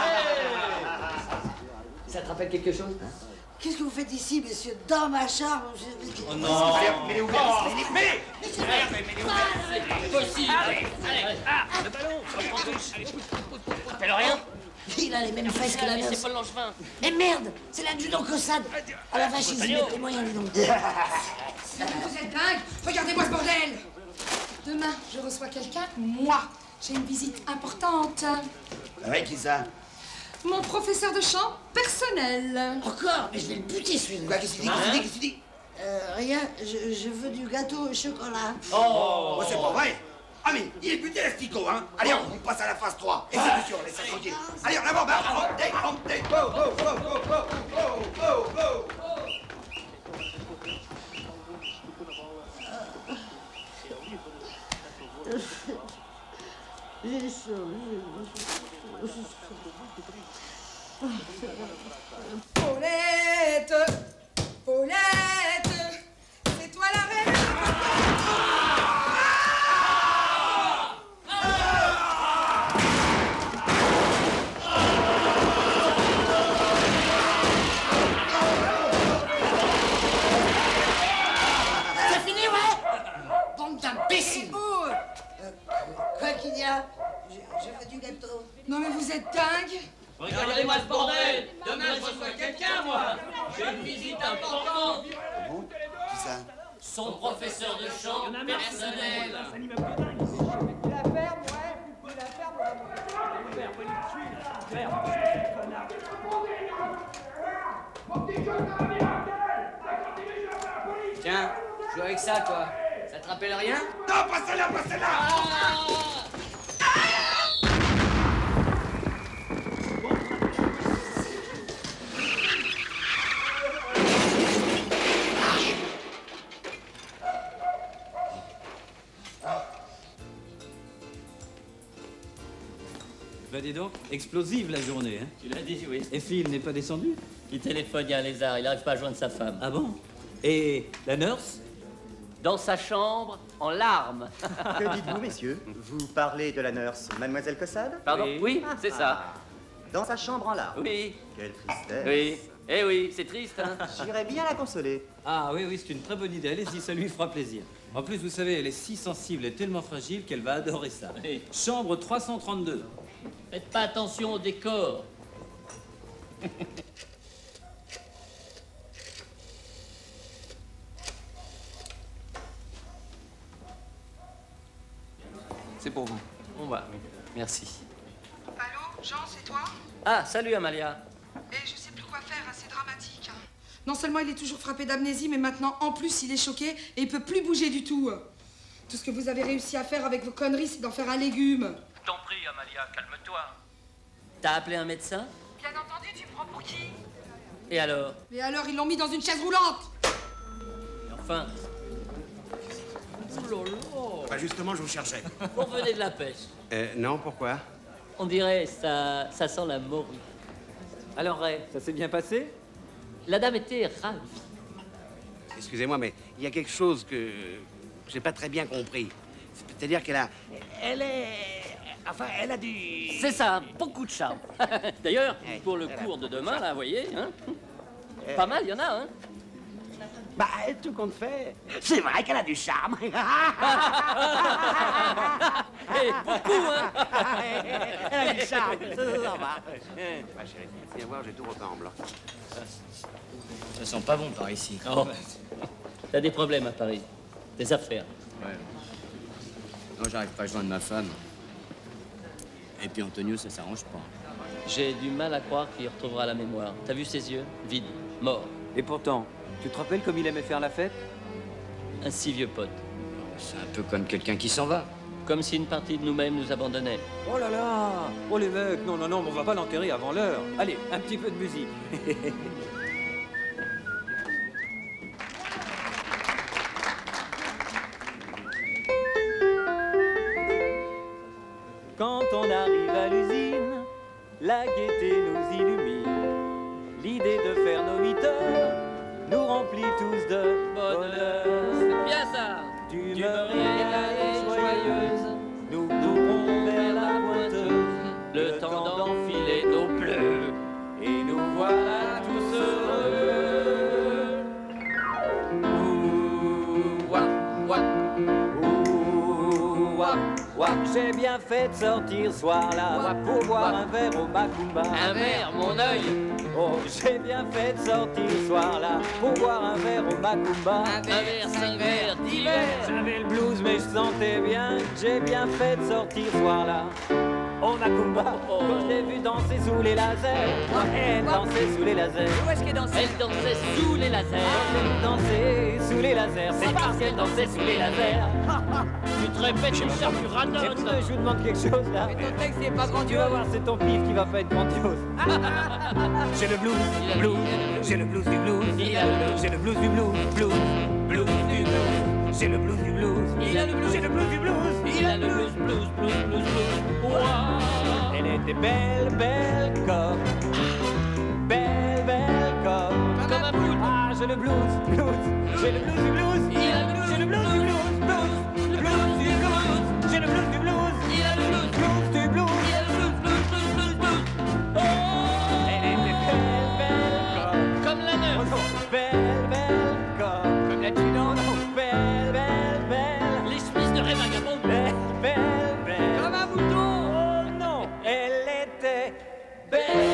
Ça te rappelle quelque chose? Qu'est-ce que vous faites ici, messieurs? Dans ma chambre? Oh non! Mais C'est possible! Allez! Le ballon! Allez, pousse! T'appelles rien? Il a les mêmes fesses que la nurse. C'est Paul Langevin. Mais merde, c'est l'adjudant Cossade. Ah la vache, ils y mettent les moyens, dis donc. Vous êtes dingue? Regardez-moi ce bordel! Demain, je reçois quelqu'un, moi. J'ai une visite importante. Ouais, qui ça? Mon professeur de chant personnel. Encore? Mais je vais le buter, celui-là. Quoi, qu'est-ce que tu dis? Qu'est-ce que tu dis? Rien, je veux du gâteau au chocolat. Oh, c'est pas vrai! Ah mais il est buté l'asticot, hein! Allez, on passe à la phase 3. Exécution, laisse ça tranquille. Allez, en avant, bah! Go, go, go, go, go, go, go! J'ai chaud, Paulette! Paulette! C'est toi la reine! C'est fini, ouais? Bande d'imbéciles! Quoi qu'il y a? Je veux du gâteau. Non mais vous êtes dingue! Regardez-moi ce bordel! Demain, je reçois quelqu'un, moi! J'ai une visite importante! Bon, qui ça? Son professeur de chant personnel! La ferme, ouais. La ferme, Tiens, joue avec ça toi. Ça te rappelle rien? Non, pas celle-là, pas celle-là! Bah dis donc, explosive la journée, hein? Tu l'as dit, oui. Et Phil n'est pas descendu? Il téléphone, il y a un lézard, il n'arrive pas à joindre sa femme. Ah bon? Et la nurse? Dans sa chambre, en larmes. Que dites-vous, messieurs? Vous parlez de la nurse, Mademoiselle Cossade? Pardon? Oui, c'est ça. Dans sa chambre en larmes? Oui. Quelle tristesse. Oui. Eh oui, c'est triste, hein? J'irais bien la consoler. Ah oui, oui, c'est une très bonne idée. Allez-y, ça lui fera plaisir. En plus, vous savez, elle est si sensible et tellement fragile qu'elle va adorer ça. Oui. Chambre 332. Faites pas attention au décor. C'est pour vous. Bon bah, merci. Allô, Jean, c'est toi? Ah, salut Amalia. Eh, je sais plus quoi faire, hein, c'est dramatique. Hein. Non seulement il est toujours frappé d'amnésie, mais maintenant, en plus, il est choqué et il peut plus bouger du tout. Tout ce que vous avez réussi à faire avec vos conneries, c'est d'en faire un légume. Je t'en prie, Amalia, calme-toi. T'as appelé un médecin? Bien entendu, tu me prends pour qui? Et alors? Et alors, ils l'ont mis dans une chaise roulante. Et enfin, Bah justement, je vous cherchais. Vous revenez de la pêche. Non, pourquoi? On dirait, ça sent la morue. Alors, Ray, ça s'est bien passé? La dame était ravie. Excusez-moi, mais il y a quelque chose que j'ai pas très bien compris. C'est-à-dire qu'elle a... Elle a du... C'est ça, beaucoup de charme. D'ailleurs, pour le cours de demain, là, vous voyez, hein, pas mal, il y en a, hein. Bah, tout compte fait, c'est vrai qu'elle a du charme. Et beaucoup, hein. Elle a du charme, ça va. Ma chérie, viens voir, j'ai tout repeint en blanc. Ça sent pas bon par ici. Oh, t'as des problèmes à Paris, des affaires. Ouais. Non, j'arrive pas à joindre ma femme. Et puis Antonio, ça s'arrange pas. J'ai du mal à croire qu'il retrouvera la mémoire. T'as vu ses yeux? Vides, morts. Et pourtant, tu te rappelles comme il aimait faire la fête? Un si vieux pote. C'est un peu comme quelqu'un qui s'en va. Comme si une partie de nous-mêmes nous abandonnait. Oh là là! Oh les mecs, non, on va pas l'enterrer avant l'heure. Allez, un petit peu de musique. Quand on arrive à l'usine, la gaieté nous illumine. L'idée de faire nos 8 heures nous remplit tous de bonheur. C'est bien ça! D'humeur et joyeuse, nous courons vers la pointeuse. Le temps d'enfiler nos bleus. Et nous voilà tous heureux. Ouh, wap, wap. Ouh, wap, wap. J'ai bien fait de sortir ce soir-là pour boire un verre au Macumba. Un verre, mon œil. Oh, j'ai bien fait de sortir ce soir-là pour boire un verre au Macumba. Un verre, 5 verres, 10 verres. J'avais le blues, mais je sentais bien. J'ai bien fait de sortir ce soir-là au Macumba. Quand je l'ai vu danser sous les lasers, elle dansait sous les lasers. Où est-ce qu'elle dansait? Elle dansait sous les lasers. Elle dansait sous les lasers. C'est parce qu'elle dansait sous les lasers. Tu te répètes, je me sers du radon. Je vous demande quelque chose là. Mais ton texte, c'est pas Tu grandiose. vas voir, c'est ton pif qui va pas être grandiose. J'ai le blues, blues. J'ai le blues du blues. J'ai le blues du blues, blues. Blues du blues. J'ai le blues du blues. Il a le blues. J'ai le blues du blues. Il a le blues, blues, blues, blues, blues. Wow. Elle était belle, belle comme. Belle, belle comme. Comme un poule. Ah, j'ai le blues, blues. J'ai le blues du blues. Il a le blues. J'ai le blues du blues, blues. Le blues du blues. J'ai le blues du blues. Il a le blues. Blues du blues. Il a le blues, blues, blues, blues, blues. Oh. Elle était belle, belle Comme la Oh neuf. non, belle, belle comme la Chine, non, belle, belle, belle. Les chemises de rêve vagabond. Belle, belle, belle. Comme un mouton. Oh non, elle était belle.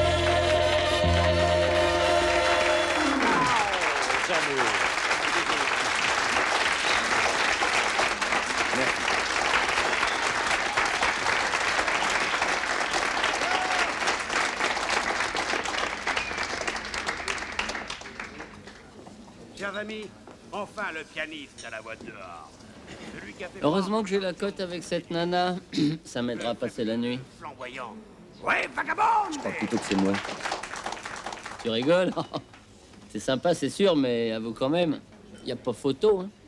Chers amis, enfin le pianiste à la voix dehors. Celui qui a fait Heureusement que j'ai la cote avec cette nana. Ça m'aidera à passer la nuit. flamboyant. Ouais, vagabond! Je crois plutôt que c'est moi. Tu rigoles? C'est sympa, c'est sûr, mais avoue quand même, y a pas photo, hein.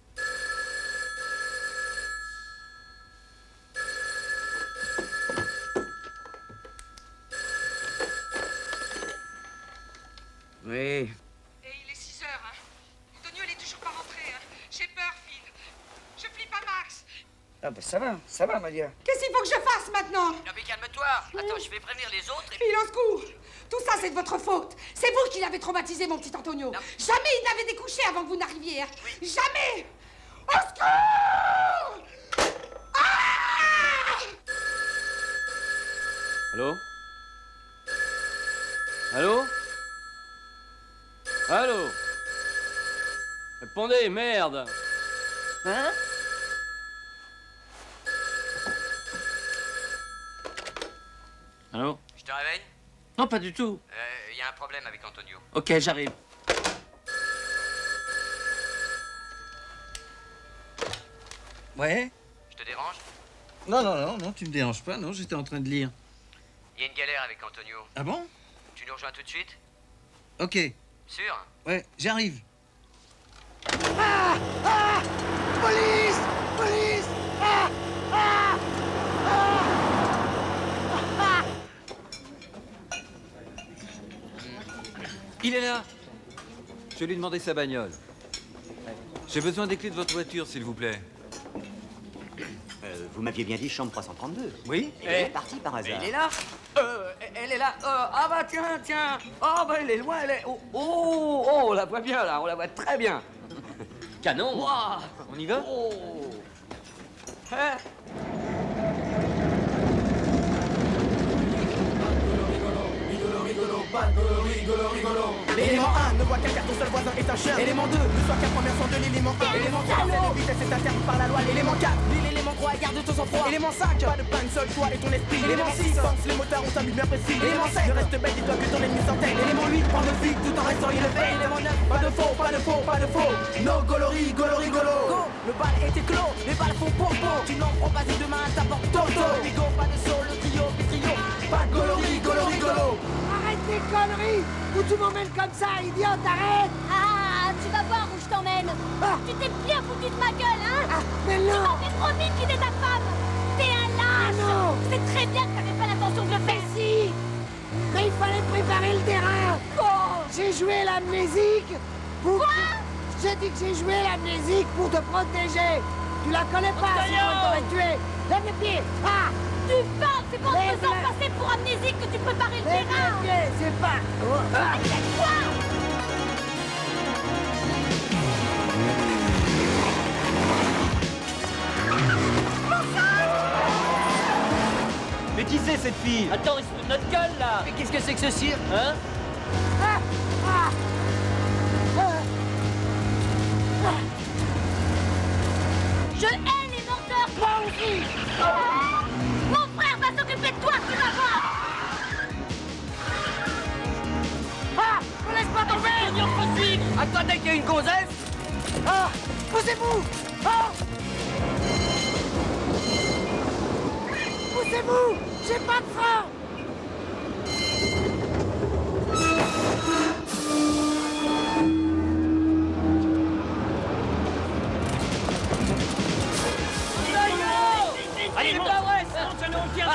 Oui. Et il est 6 heures, hein. Antonio, il est toujours pas rentré, hein. J'ai peur, Phil. Je flippe à Max. Ah bah ça va, Malia. Qu'est-ce qu'il faut que je fasse maintenant? Non mais calme-toi. Attends, je vais prévenir les autres. Phil, au secours. Tout ça, c'est de votre faute. C'est vous qui l'avez traumatisé, mon petit Antonio. Jamais il n'avait découché avant que vous n'arriviez. Jamais. Au secours! Ah! Allô? Allô? Allô? Répondez, merde! Hein? Allô? Je te réveille? Non, pas du tout. Il y a un problème avec Antonio. Ok, j'arrive. Ouais? Je te dérange? Non, tu me déranges pas, non, j'étais en train de lire. Il y a une galère avec Antonio. Ah bon? Tu nous rejoins tout de suite? Ok, Sûr? ouais, j'arrive. Ah! Ah! Police! Police! Ah! Ah! Ah! Ah! Il est là. Je vais lui demander sa bagnole. J'ai besoin des clés de votre voiture, s'il vous plaît. Vous m'aviez bien dit chambre 332. Oui? Elle est partie par hasard. Elle est là. Elle est là. Ah bah tiens. Oh bah elle est loin, elle est... Oh, on la voit bien là, on la voit très bien. Canon. Wow. On y va? Oh. Hein? L'élément 1 ne voit qu'un car ton seul voisin est un chien. Élément 2 ne soit qu'un première son de l'élément 1. Élément 3 c'est de vitesse est interdit par la loi. L'élément 4 lis l'élément 3 et garde ton sang-froid. Élément 5 pas de panne, seul toi et ton esprit. Élément 6 pense les motards ont un but bien précis. Élément 7 ne reste bête, dis-toi que ton ennemi s'entête. Élément 8 prends de vie tout en restant élevé. Élément 9 pas de faux, pas de faux, pas de faux. No golory, golory, golo. Go, le bal était clos, les balles font popo. Tu n'en prends pas demain, t'apportes toto. Bigo, pas de saut, le trio, trio. Pas de golory, golory, golo. Arrête tes conneries! Où tu m'emmènes comme ça, idiote, arrête! Ah, tu vas voir où je t'emmène. Tu t'es bien foutu de ma gueule, hein? Mais Tu non! m'en fais trop vite quitter ta femme. T'es un lâche. non. C'est très bien que t'avais pas l'intention de le faire. Si! Mais il fallait préparer le terrain! J'ai joué l'amnésique pour... Quoi? J'ai dit que j'ai joué l'amnésique pour te protéger! Tu la connais pas, sinon elle t'aurait tué! Lève les pieds! Ah! Tu parles, c'est pour te faisant passer pour amnésique que tu préparais le Lève terrain. les pieds, c'est pas... Quoi? Mais qui c'est cette fille? Attends, il se fout de notre gueule, là. Mais qu'est-ce que c'est que ce cirque? Hein? Je hais les menteurs. Moi aussi. Mon frère va s'occuper de toi, tu vas voir. Ah! Ne laisse pas tomber! Attendez qu'il y ait une gonzesse. Ah! Poussez-vous! Ah! Poussez-vous! J'ai pas de frein! Allez, c'est pas vrai, sinon on tient.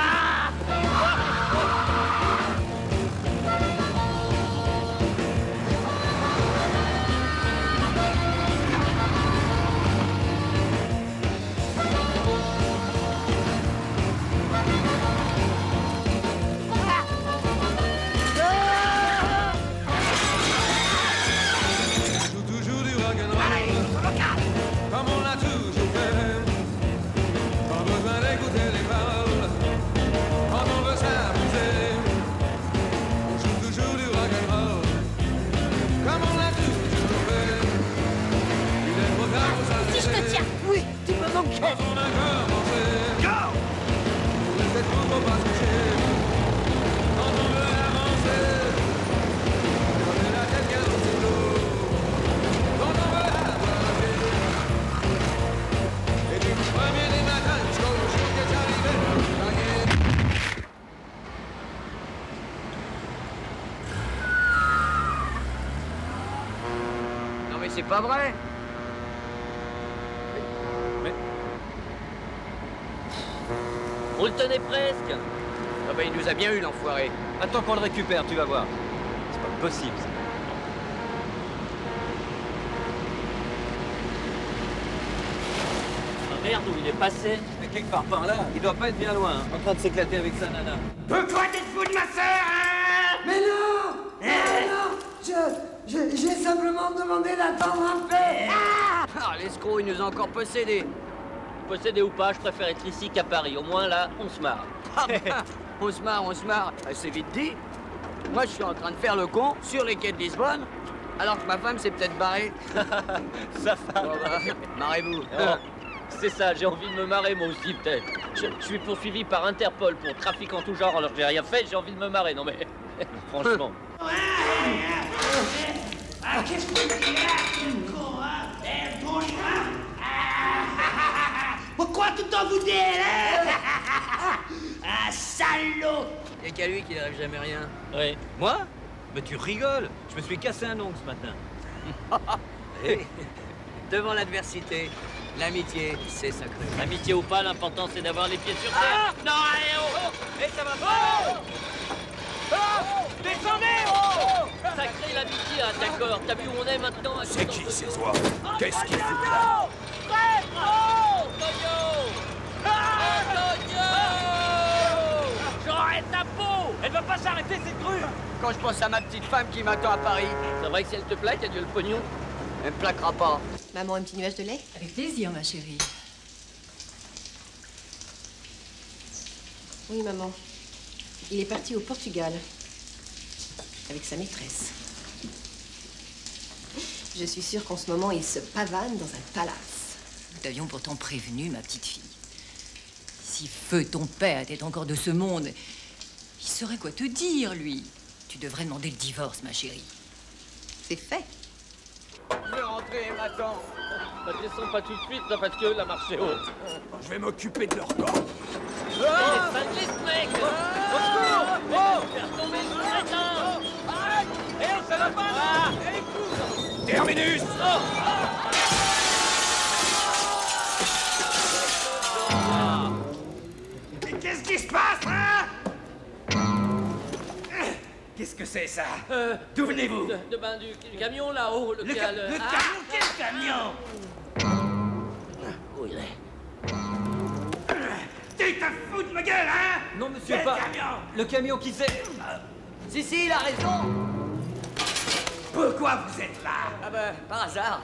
Toujours du rock'n'roll, comme on l'a toujours fait. Pas besoin d'écouter les paroles quand on veut s'amuser. On joue toujours du rock'n'roll, comme on l'a toujours fait. Il est trop tard pour s'arrêter. Si je te tiens. Oui, tu me manquais. Quand on a commencé, on essaie tout pour pas se coucher. Quand on veut avancer, donner la tête qu'elle dans ses dos. Quand on veut avoir la paix. Et du premier des matins jusqu'au jour qui est arrivé, Non mais c'est pas vrai. On le tenait presque. Ah bah il nous a bien eu l'enfoiré. Attends qu'on le récupère, tu vas voir. C'est pas possible, ça. Ah, merde, où il est passé? Mais quelque part par là. Il doit pas être bien loin, hein, en train de s'éclater avec sa nana. Pourquoi t'es fou de ma sœur, hein? Mais non! Non! J'ai simplement demandé d'attendre un peu! Ah! Ah, l'escroc, il nous a encore possédés. Possédé ou pas, je préfère être ici qu'à Paris. Au moins, là, on se marre. Ah bah, on se marre. Ah, c'est vite dit. Moi, je suis en train de faire le con sur les quais de Lisbonne, alors que ma femme s'est peut-être barrée. Sa femme. Bon, bah, marrez-vous. Oh, c'est ça, j'ai envie de me marrer, moi aussi, peut-être. Je suis poursuivi par Interpol pour trafic en tout genre, alors que j'ai rien fait, j'ai envie de me marrer. Non mais, franchement. Ah, qu'est-ce que tu dis là? Con, hein? Pourquoi tout en vous là? Ah, salaud! Y'a qu'à lui qui n'arrive jamais rien. Oui. Moi? Mais tu rigoles. Je me suis cassé un ongle ce matin. Devant l'adversité, L'amitié, c'est sacré. Amitié ou pas, l'important c'est d'avoir les pieds sur terre. Non, allez, oh! Et ça va pas! Descendez, oh! Sacré l'amitié, ah, d'accord. T'as vu où on est maintenant? C'est qui ces oies? Qu'est-ce qu'ils foutent là? Antonio! Antonio! J'arrête ta peau! Elle va pas s'arrêter, cette grue! Quand je pense à ma petite femme qui m'attend à Paris. C'est vrai que si elle te plaque, adieu le pognon. Elle me plaquera pas. Maman, un petit nuage de lait? Avec plaisir, ma chérie. Oui, maman. Il est parti au Portugal. Avec sa maîtresse. Je suis sûre qu'en ce moment, il se pavane dans un palace. Nous t'avions pourtant prévenu, ma petite fille. Si Feu, ton père, était encore de ce monde, il saurait quoi te dire, lui. Tu devrais demander le divorce, ma chérie. C'est fait. Je vais rentrer, m'attends. Bah, descends pas tout de suite, là, parce que la marche est haute. Je vais m'occuper de leur corps. Ah ce mec! Au secours! Oh! Faire tomber le crétin! Arrête! Eh, ça va pas, là! Écoute! Terminus! Mais qu'est-ce qui se passe, hein? Qu'est-ce que c'est, ça? D'où venez-vous? Du camion, là-haut, Le camion? Quel camion? Où il est? Tu te fous de ma gueule, hein? Non, monsieur, Quel pas... camion? Le camion qui sait... Si, il a raison. Pourquoi vous êtes là? Ah ben, par hasard.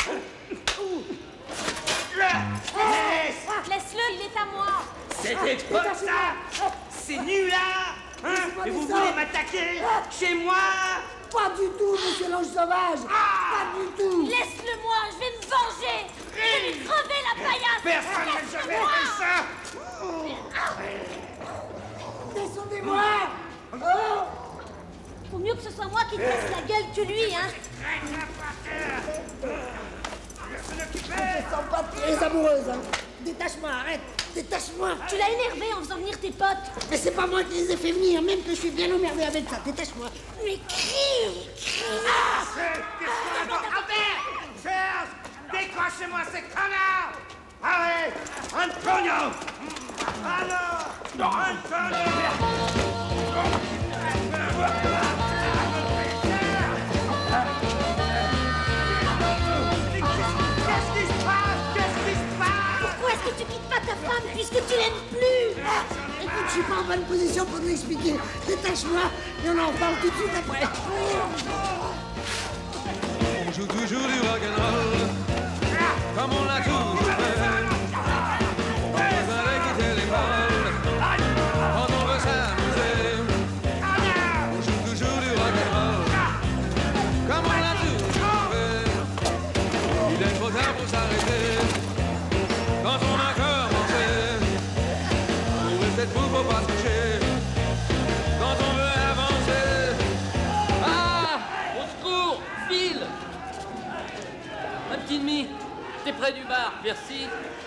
Laisse-le, il est à moi. C'était pas ça! C'est nul, là! Hein? Et vous voulez m'attaquer chez moi? Pas du tout, monsieur l'ange sauvage. Pas du tout. Laisse-le-moi, je vais me venger. Je vais lui crever la paillasse. Personne n'a jamais fait ça! Descendez-moi. Oh. Faut mieux que ce soit moi qui te casse la gueule que lui, hein. Je sens pas très amoureuse, hein. Détache-moi, arrête. Détache-moi. Tu l'as énervé en faisant venir tes potes. Mais c'est pas moi qui les ai fait venir, même que je suis bien emmerdé avec ça. Détache-moi. Mais crie. Qu'est-ce qu'on a à faire? Serge, décrochez-moi ces connards! Allez, Antonio! Alors, Antonio! Pourquoi est-ce que tu quittes pas ta femme puisque tu l'aimes plus? Écoute, je suis pas en bonne position pour te l'expliquer. Détache-moi et on en parle tout de suite après. On joue toujours du rock'n'roll, comme on l'a toujours fait. On besoin d'écouter les paroles, quand on veut s'amuser. On joue toujours du rock'n'roll, comme on l'a toujours fait. Il est trop tard pour s'arrêter, quand on a commencé. On reste debout pour pas se coucher, quand on veut avancer. Ah! Au secours! File! Un petit demi. T'es près du bar, merci.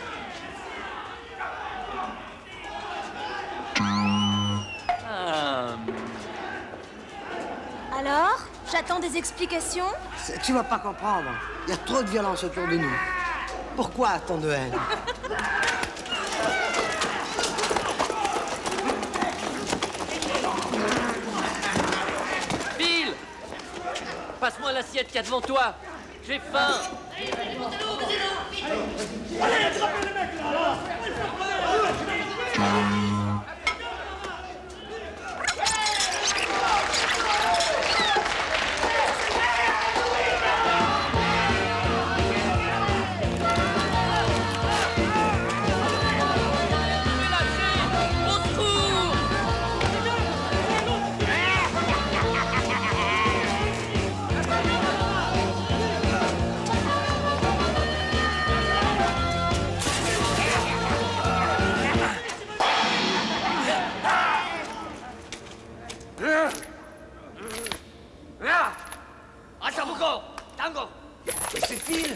Alors, j'attends des explications. Tu vas pas comprendre. Il y a trop de violence autour de nous. Pourquoi tant de haine? File! Passe-moi l'assiette qu'il y a devant toi. J'ai faim. Allez, attrapez les mecs, là! Tango! C'est Phil!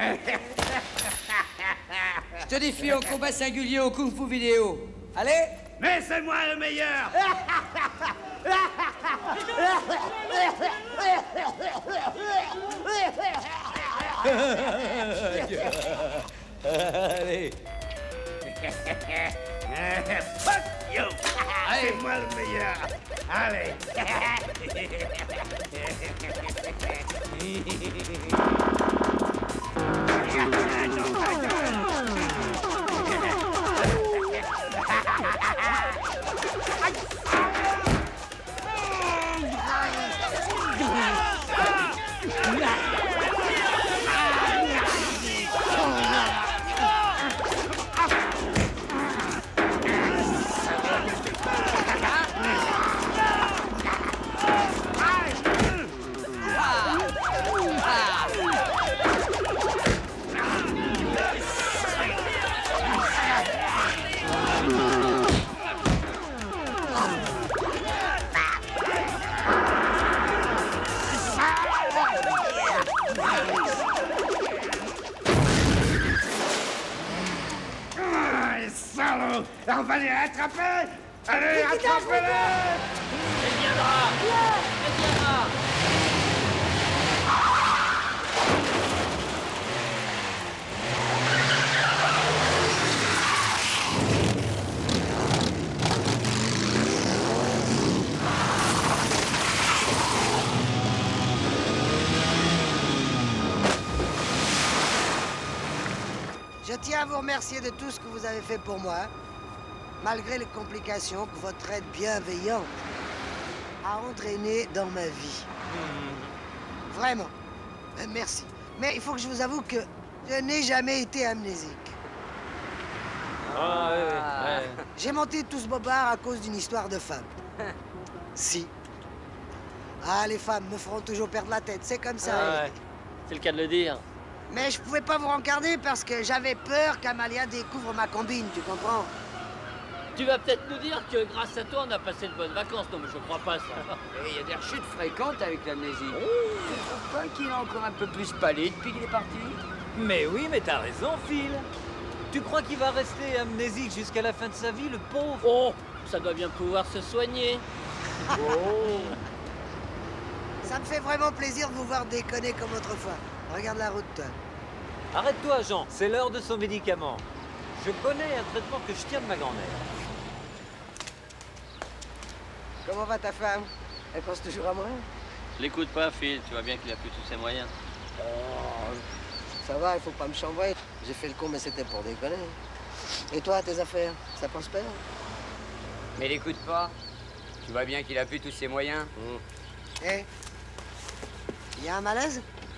Je te défie au combat singulier au Kung Fu vidéo. Allez! Mais c'est moi le meilleur. Allez. Fuck you. C'est moi le meilleur. Allez. On va les rattraper. Allez, rattrapez-les. Elle viendra. Elle viendra. Je tiens à vous remercier de tout ce que vous avez fait pour moi, malgré les complications que votre aide bienveillante a entraînées dans ma vie. Vraiment. Merci. Mais il faut que je vous avoue que je n'ai jamais été amnésique. Ah, ouais. J'ai monté tout ce bobard à cause d'une histoire de femme. Si. Ah, les femmes me feront toujours perdre la tête, c'est comme ça. Ouais. C'est le cas de le dire. Mais je pouvais pas vous rencarder parce que j'avais peur qu'Amalia découvre ma combine, tu comprends? Tu vas peut-être nous dire que grâce à toi, on a passé de bonnes vacances. Non, mais je crois pas ça. Il y a des rechutes fréquentes avec l'amnésie. Tu trouves pas qu'il est encore un peu plus pâlé depuis qu'il est parti? Mais oui, mais t'as raison, Phil. Tu crois qu'il va rester amnésique jusqu'à la fin de sa vie, le pauvre? Oh, ça doit bien pouvoir se soigner. Oh. Ça me fait vraiment plaisir de vous voir déconner comme autrefois. Regarde la route, toi. Arrête-toi, Jean. C'est l'heure de son médicament. Je connais un traitement que je tiens de ma grand-mère. Comment va ta femme? Elle pense toujours à moi? L'écoute pas, Phil. Tu vois bien qu'il a plus tous ses moyens. Oh, ça va, il faut pas me chambrer. J'ai fait le con, mais c'était pour déconner. Et toi, tes affaires, ça prospère? Mais l'écoute pas. Tu vois bien qu'il a plus tous ses moyens. Eh? Il y a un malaise?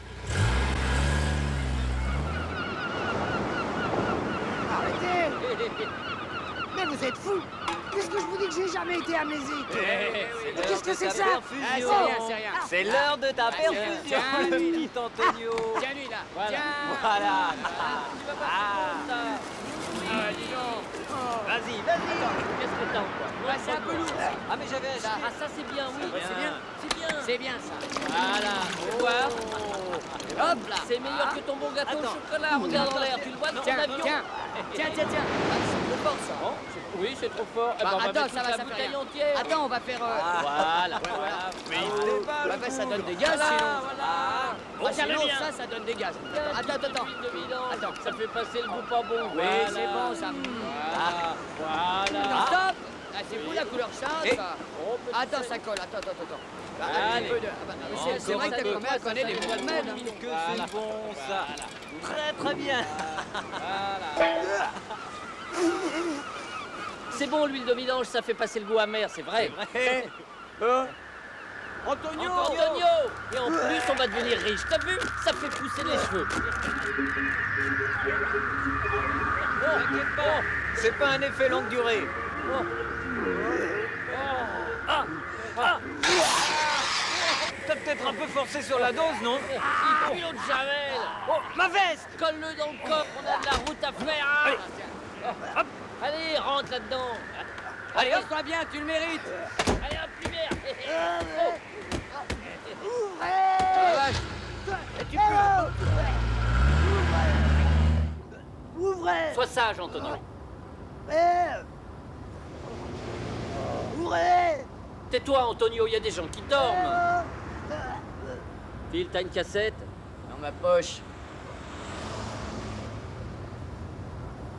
Arrêtez! Mais vous êtes fous! Qu'est-ce que je vous dis que j'ai jamais été amnésique? Qu'est-ce que c'est que ça? C'est rien, c'est rien. C'est l'heure de ta perfusion, tiens, le petit Antonio. Tiens lui là. Voilà. Tiens. Voilà. Tu vas pas trop ça. Ah, dis donc. Vas-y, vas-y. Qu'est-ce que t'as encore? Ouais, c'est un peu lourd. Ah, mais j'avais acheté. Ah, ça c'est bien, oui. C'est bien. C'est bien. C'est bien ça. Voilà. Tu vois? Hop là. C'est meilleur que ton bon gâteau au chocolat. Regarde en l'air. Tu le vois dans ton avion? Tiens. C'est trop fort ça. Oui, c'est trop fort. Eh ben, on va attends, mettre ça toute va, la ça fait bouteille rien. entière. Attends, on va faire. Voilà. Mais il pas. Ça donne des gaz, sinon. Bon, sinon, bien. ça donne des gaz. Attends. Ça fait passer le goût pas bon. Oui, Voilà. c'est bon, ça. Voilà. Attends, stop. Ah, c'est vous la couleur change, Et- ça. Oh, petit Attends, peu. ça colle. Attends. Allez. C'est vrai que ta grand-mère elle connaît des bons remèdes. Que c'est bon, ça. Très, très bien. C'est bon, l'huile de vidange, ça fait passer le goût amer, c'est vrai. Antonio. Et en plus, on va devenir riche. T'as vu? Ça fait pousser les cheveux. T'inquiète pas. C'est pas un effet longue durée. T'as peut-être un peu forcé sur la dose, non? Il pue l'eau de Javel. Oh, ma veste! Colle-le dans le coffre, on a de la route à faire. Hein. Allez. Hop. Allez, rentre là-dedans. Allez, lance-toi bien, tu le mérites. Allez, hop, lumière. Et tu peux. Ouvrez! Sois sage, Antonio. ouvrez! Tais-toi, Antonio, il y a des gens qui dorment. Phil, t'as une cassette? Dans ma poche. Ok.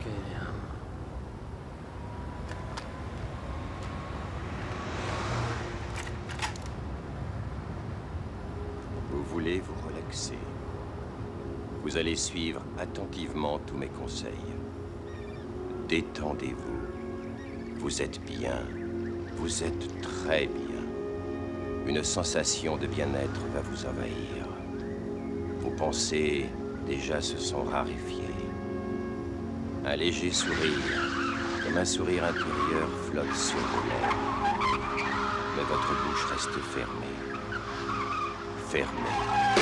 Vous voulez vous relaxer. Vous allez suivre attentivement tous mes conseils. Détendez-vous. Vous êtes bien. Vous êtes très bien. Une sensation de bien-être va vous envahir. Vos pensées déjà se sont raréfiées. Un léger sourire, comme un sourire intérieur, flotte sur vos lèvres. Mais votre bouche reste fermée. Fermée.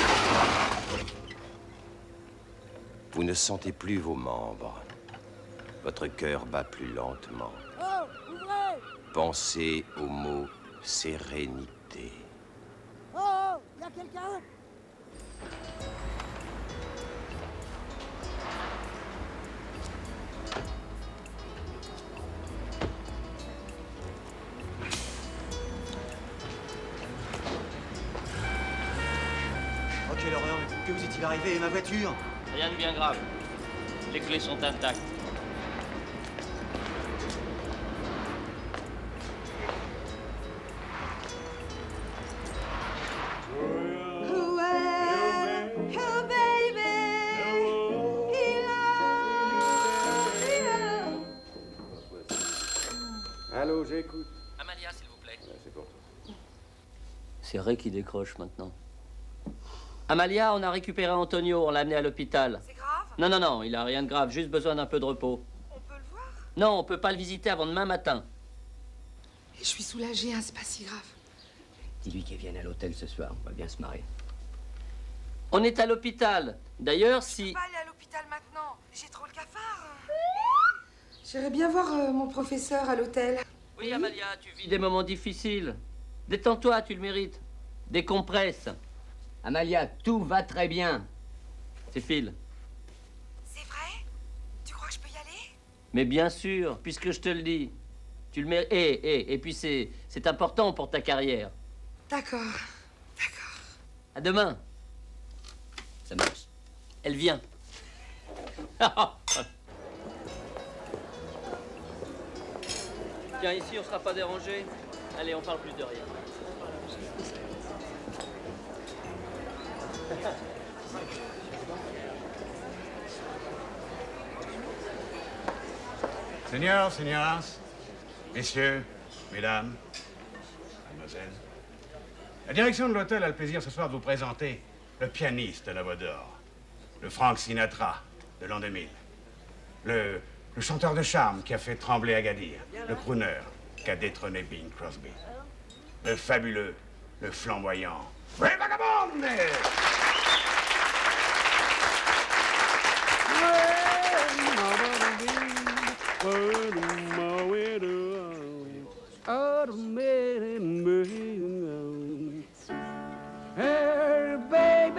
Vous ne sentez plus vos membres. Votre cœur bat plus lentement. Oh, ouvrez! Pensez au mot sérénité. Oh, y a quelqu'un? Oh, quelle horreur, mais que vous est-il arrivé? Ma voiture? Rien de bien grave. Les clés sont intactes. Allô, j'écoute. Amalia, s'il vous plaît. C'est pour toi. C'est Ray qui décroche maintenant. Amalia, on a récupéré Antonio, on l'a amené à l'hôpital. C'est grave? Non, non, non, il a rien de grave, juste besoin d'un peu de repos. On peut le voir? Non, on peut pas le visiter avant demain matin. Et je suis soulagée, hein, c'est pas si grave. Dis-lui qu'il vienne à l'hôtel ce soir, on va bien se marrer. On est à l'hôpital. D'ailleurs, Je si... peux pas aller à l'hôpital maintenant, j'ai trop le cafard. J'irais bien voir mon professeur à l'hôtel. Oui, Amalia, tu vis des moments difficiles. Détends-toi, tu le mérites. Décompresse. Amalia, tout va très bien. C'est Phil. C'est vrai? Tu crois que je peux y aller? Mais bien sûr, puisque je te le dis. Tu le mérites. Et puis c'est important pour ta carrière. D'accord. À demain. Ça marche. Elle vient. Tiens, ici, on sera pas dérangé. Allez, on parle plus de rien. Seigneurs, seigneures, messieurs, mesdames, mademoiselles, la direction de l'hôtel a le plaisir ce soir de vous présenter le pianiste de la Voix d'Or, le Frank Sinatra de l'an 2000, le chanteur de charme qui a fait trembler Agadir, le crooner qui a détrôné Bing Crosby, le fabuleux, le flamboyant Ray Vagabond. Hey, baby,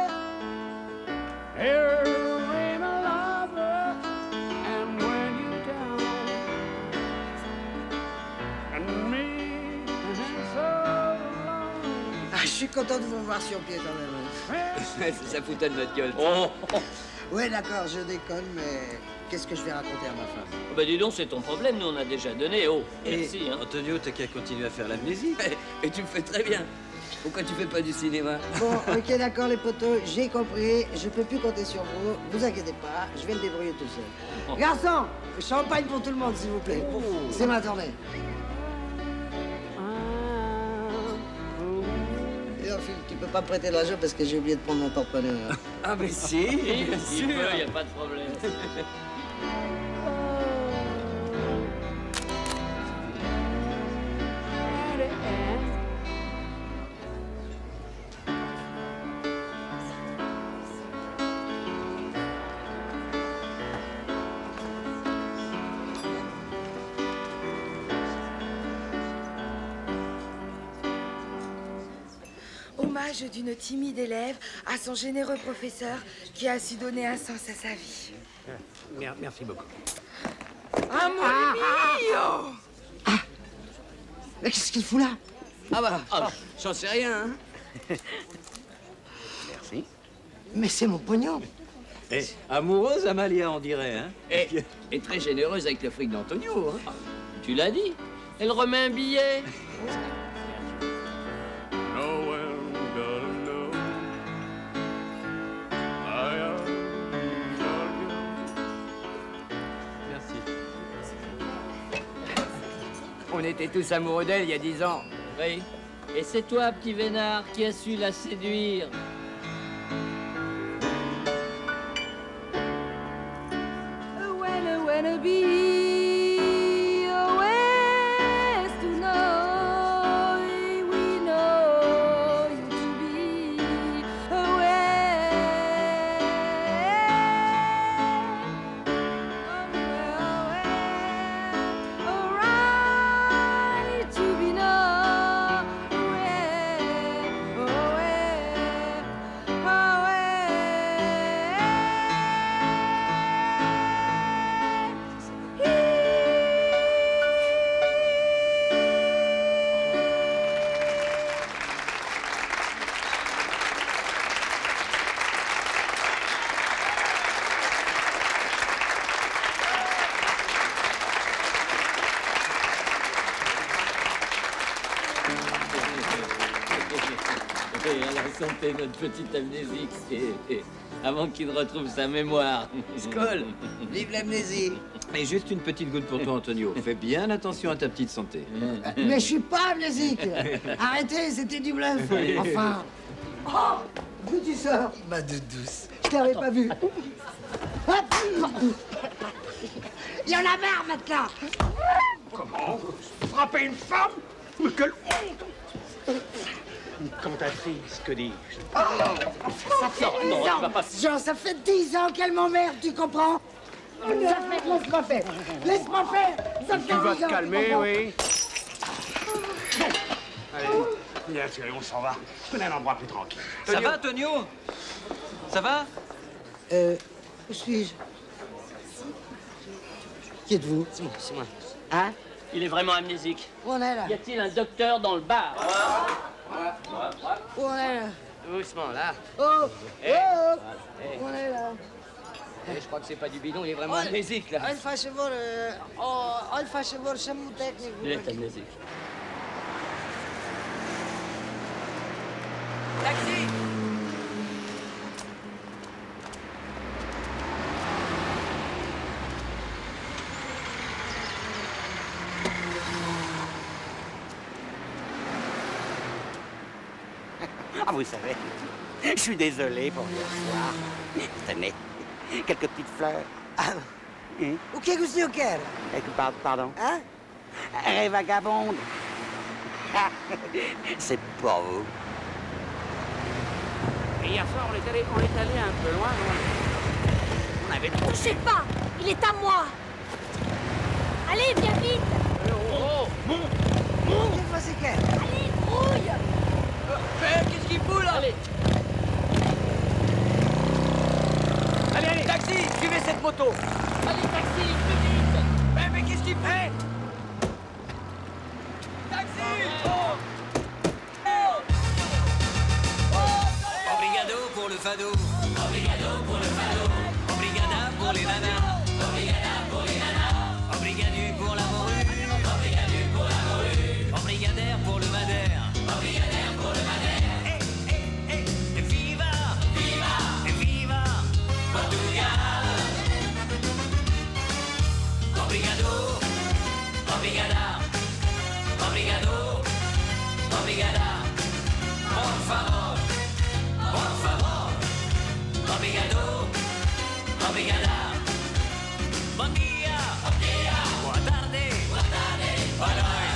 here ain't a lover, and when you're down, and me, so long. Ah, je suis content de vous voir sur pied quand même. Ça foutait de notre gueule. Oh. Ouais, d'accord, je déconne, mais qu'est-ce que je vais raconter à ma femme? Oh, bah dis donc, c'est ton problème, nous on a déjà donné. Oh, merci. Et Hein. Antonio, t'as qu'à continuer à faire l'amnésie. Et tu le fais très bien. Pourquoi tu fais pas du cinéma? Bon, ok, d'accord, les potos, j'ai compris. Je peux plus compter sur vous. Vous inquiétez pas, je vais me débrouiller tout seul. Garçon, champagne pour tout le monde, s'il vous plaît. C'est ma tournée. Et Phil, tu peux pas prêter de l'argent parce que j'ai oublié de prendre mon porte-monnaie. Ah, mais si, bien sûr. Il n'y a pas de problème. Hommage d'une timide élève à son généreux professeur qui a su donner un sens à sa vie. Merci beaucoup. Amore mio! Mais qu'est-ce qu'il fout là? Ah bah, j'en sais rien, hein. Merci. Mais c'est mon pognon. Et amoureuse, Amalia, on dirait, hein. Et très généreuse avec le fric d'Antonio, hein. Tu l'as dit. Elle remet un billet. On était tous amoureux d'elle il y a 10 ans. Oui. Et c'est toi, petit vénard, qui as su la séduire. Et à la santé, notre petit amnésique, et avant qu'il ne retrouve sa mémoire. Skol, vive l'amnésie. Et juste une petite goutte pour toi, Antonio. Fais bien attention à ta petite santé. Mais je suis pas amnésique. Arrêtez, c'était du bluff. Enfin. Oh, d'où tu sors? Ma douce. Je t'avais pas vu. Il y en a marre maintenant. Comment? Frapper une femme? Mais quelle honte! Une cantatrice, que dis-je? Ça fait 10 ans. Jean, ça fait 10 ans qu'elle m'emmerde, tu comprends? Laisse-moi faire. Laisse-moi faire. Ça fait 10 ans. Tu vas te calmer, oui? Allez, bien sûr, on s'en va. Je connais un endroit plus tranquille. Ça va, Antonio? Ça va? Où suis-je? Qui êtes-vous? C'est moi. Hein? Il est vraiment amnésique. Où on est là? Y a-t-il un docteur dans le bar? Où on est là? Doucement, là. Oh! Oh! Où on est là? Je crois que c'est pas du bidon, il est vraiment amnésique, là. Il facevor chamo técnico. Il est amnésique. Taxi! Ah, vous savez, je suis désolé pour hier soir. Tenez, quelques petites fleurs. Ah, o que o senhor quer? Pardon? Hein? Rêve vagabonde. C'est pour vous. Et hier soir, on est allé un peu loin. On avait trop... Touchez pas, il est à moi. Allez, viens vite. Que você quer? Allez, grouille. Qu'est-ce qu'il fout, là? Allez. Allez, taxi, suivez cette moto. Allez, taxi, plus vite. Mais qu'est-ce qu'il fait? Taxi! Obrigado pour le fado. Obrigado pour le fado. Obrigada pour les nanas. Obrigada pour les nanas. Obrigadu pour la morue. Obrigadu pour la morue. Obrigadaire pour le madère. Obrigadaire pour le madère. Et viva! Viva! Et viva! Portugal! Obrigado! Obrigada! Obrigado! Obrigada! Por favor! Por favor! Obrigado! Obrigada! Bom dia! Bom dia! Boa tarde! Boa tarde! Boa noite!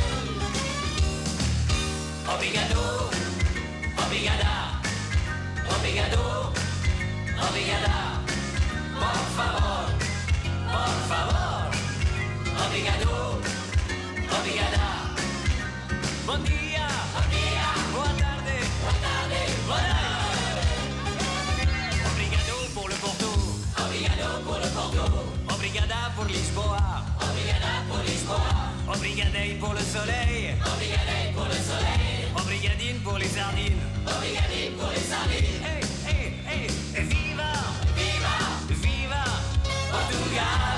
Obrigado! Obrigada! Obrigado! Obrigada! Por favor! Por favor! Obrigado! Obrigada! Bom dia! Bom dia! Boa tarde! Boa tarde! Boa noite! Obrigado pour le Porto! Obrigado pour le Porto! Obrigada pour Lisboa! Obrigada pour Lisboa! Obrigada Obrigadeille pour le soleil. Obrigadeille pour le soleil. Obrigadine pour les sardines. Obrigadine pour les sardines. Hey, hey, hey. Viva, viva, viva, Portugal.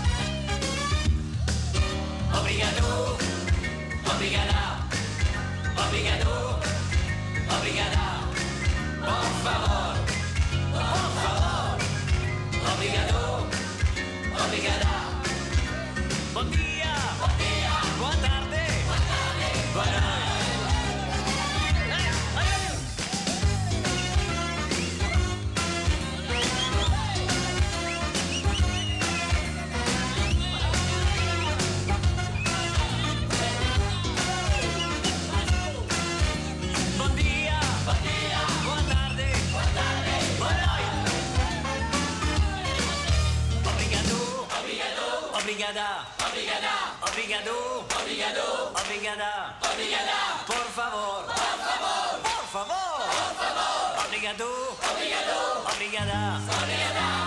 Obrigado, obrigada, obrigado, obrigada. Por favor, obrigado, obrigada. Bom dia, boa tarde, boa noite. Obrigada, obrigada, obrigado, obrigado, obrigada, obrigada. Por favor, por favor, por favor, por favor. Obrigado, obrigado, obrigada, obrigada.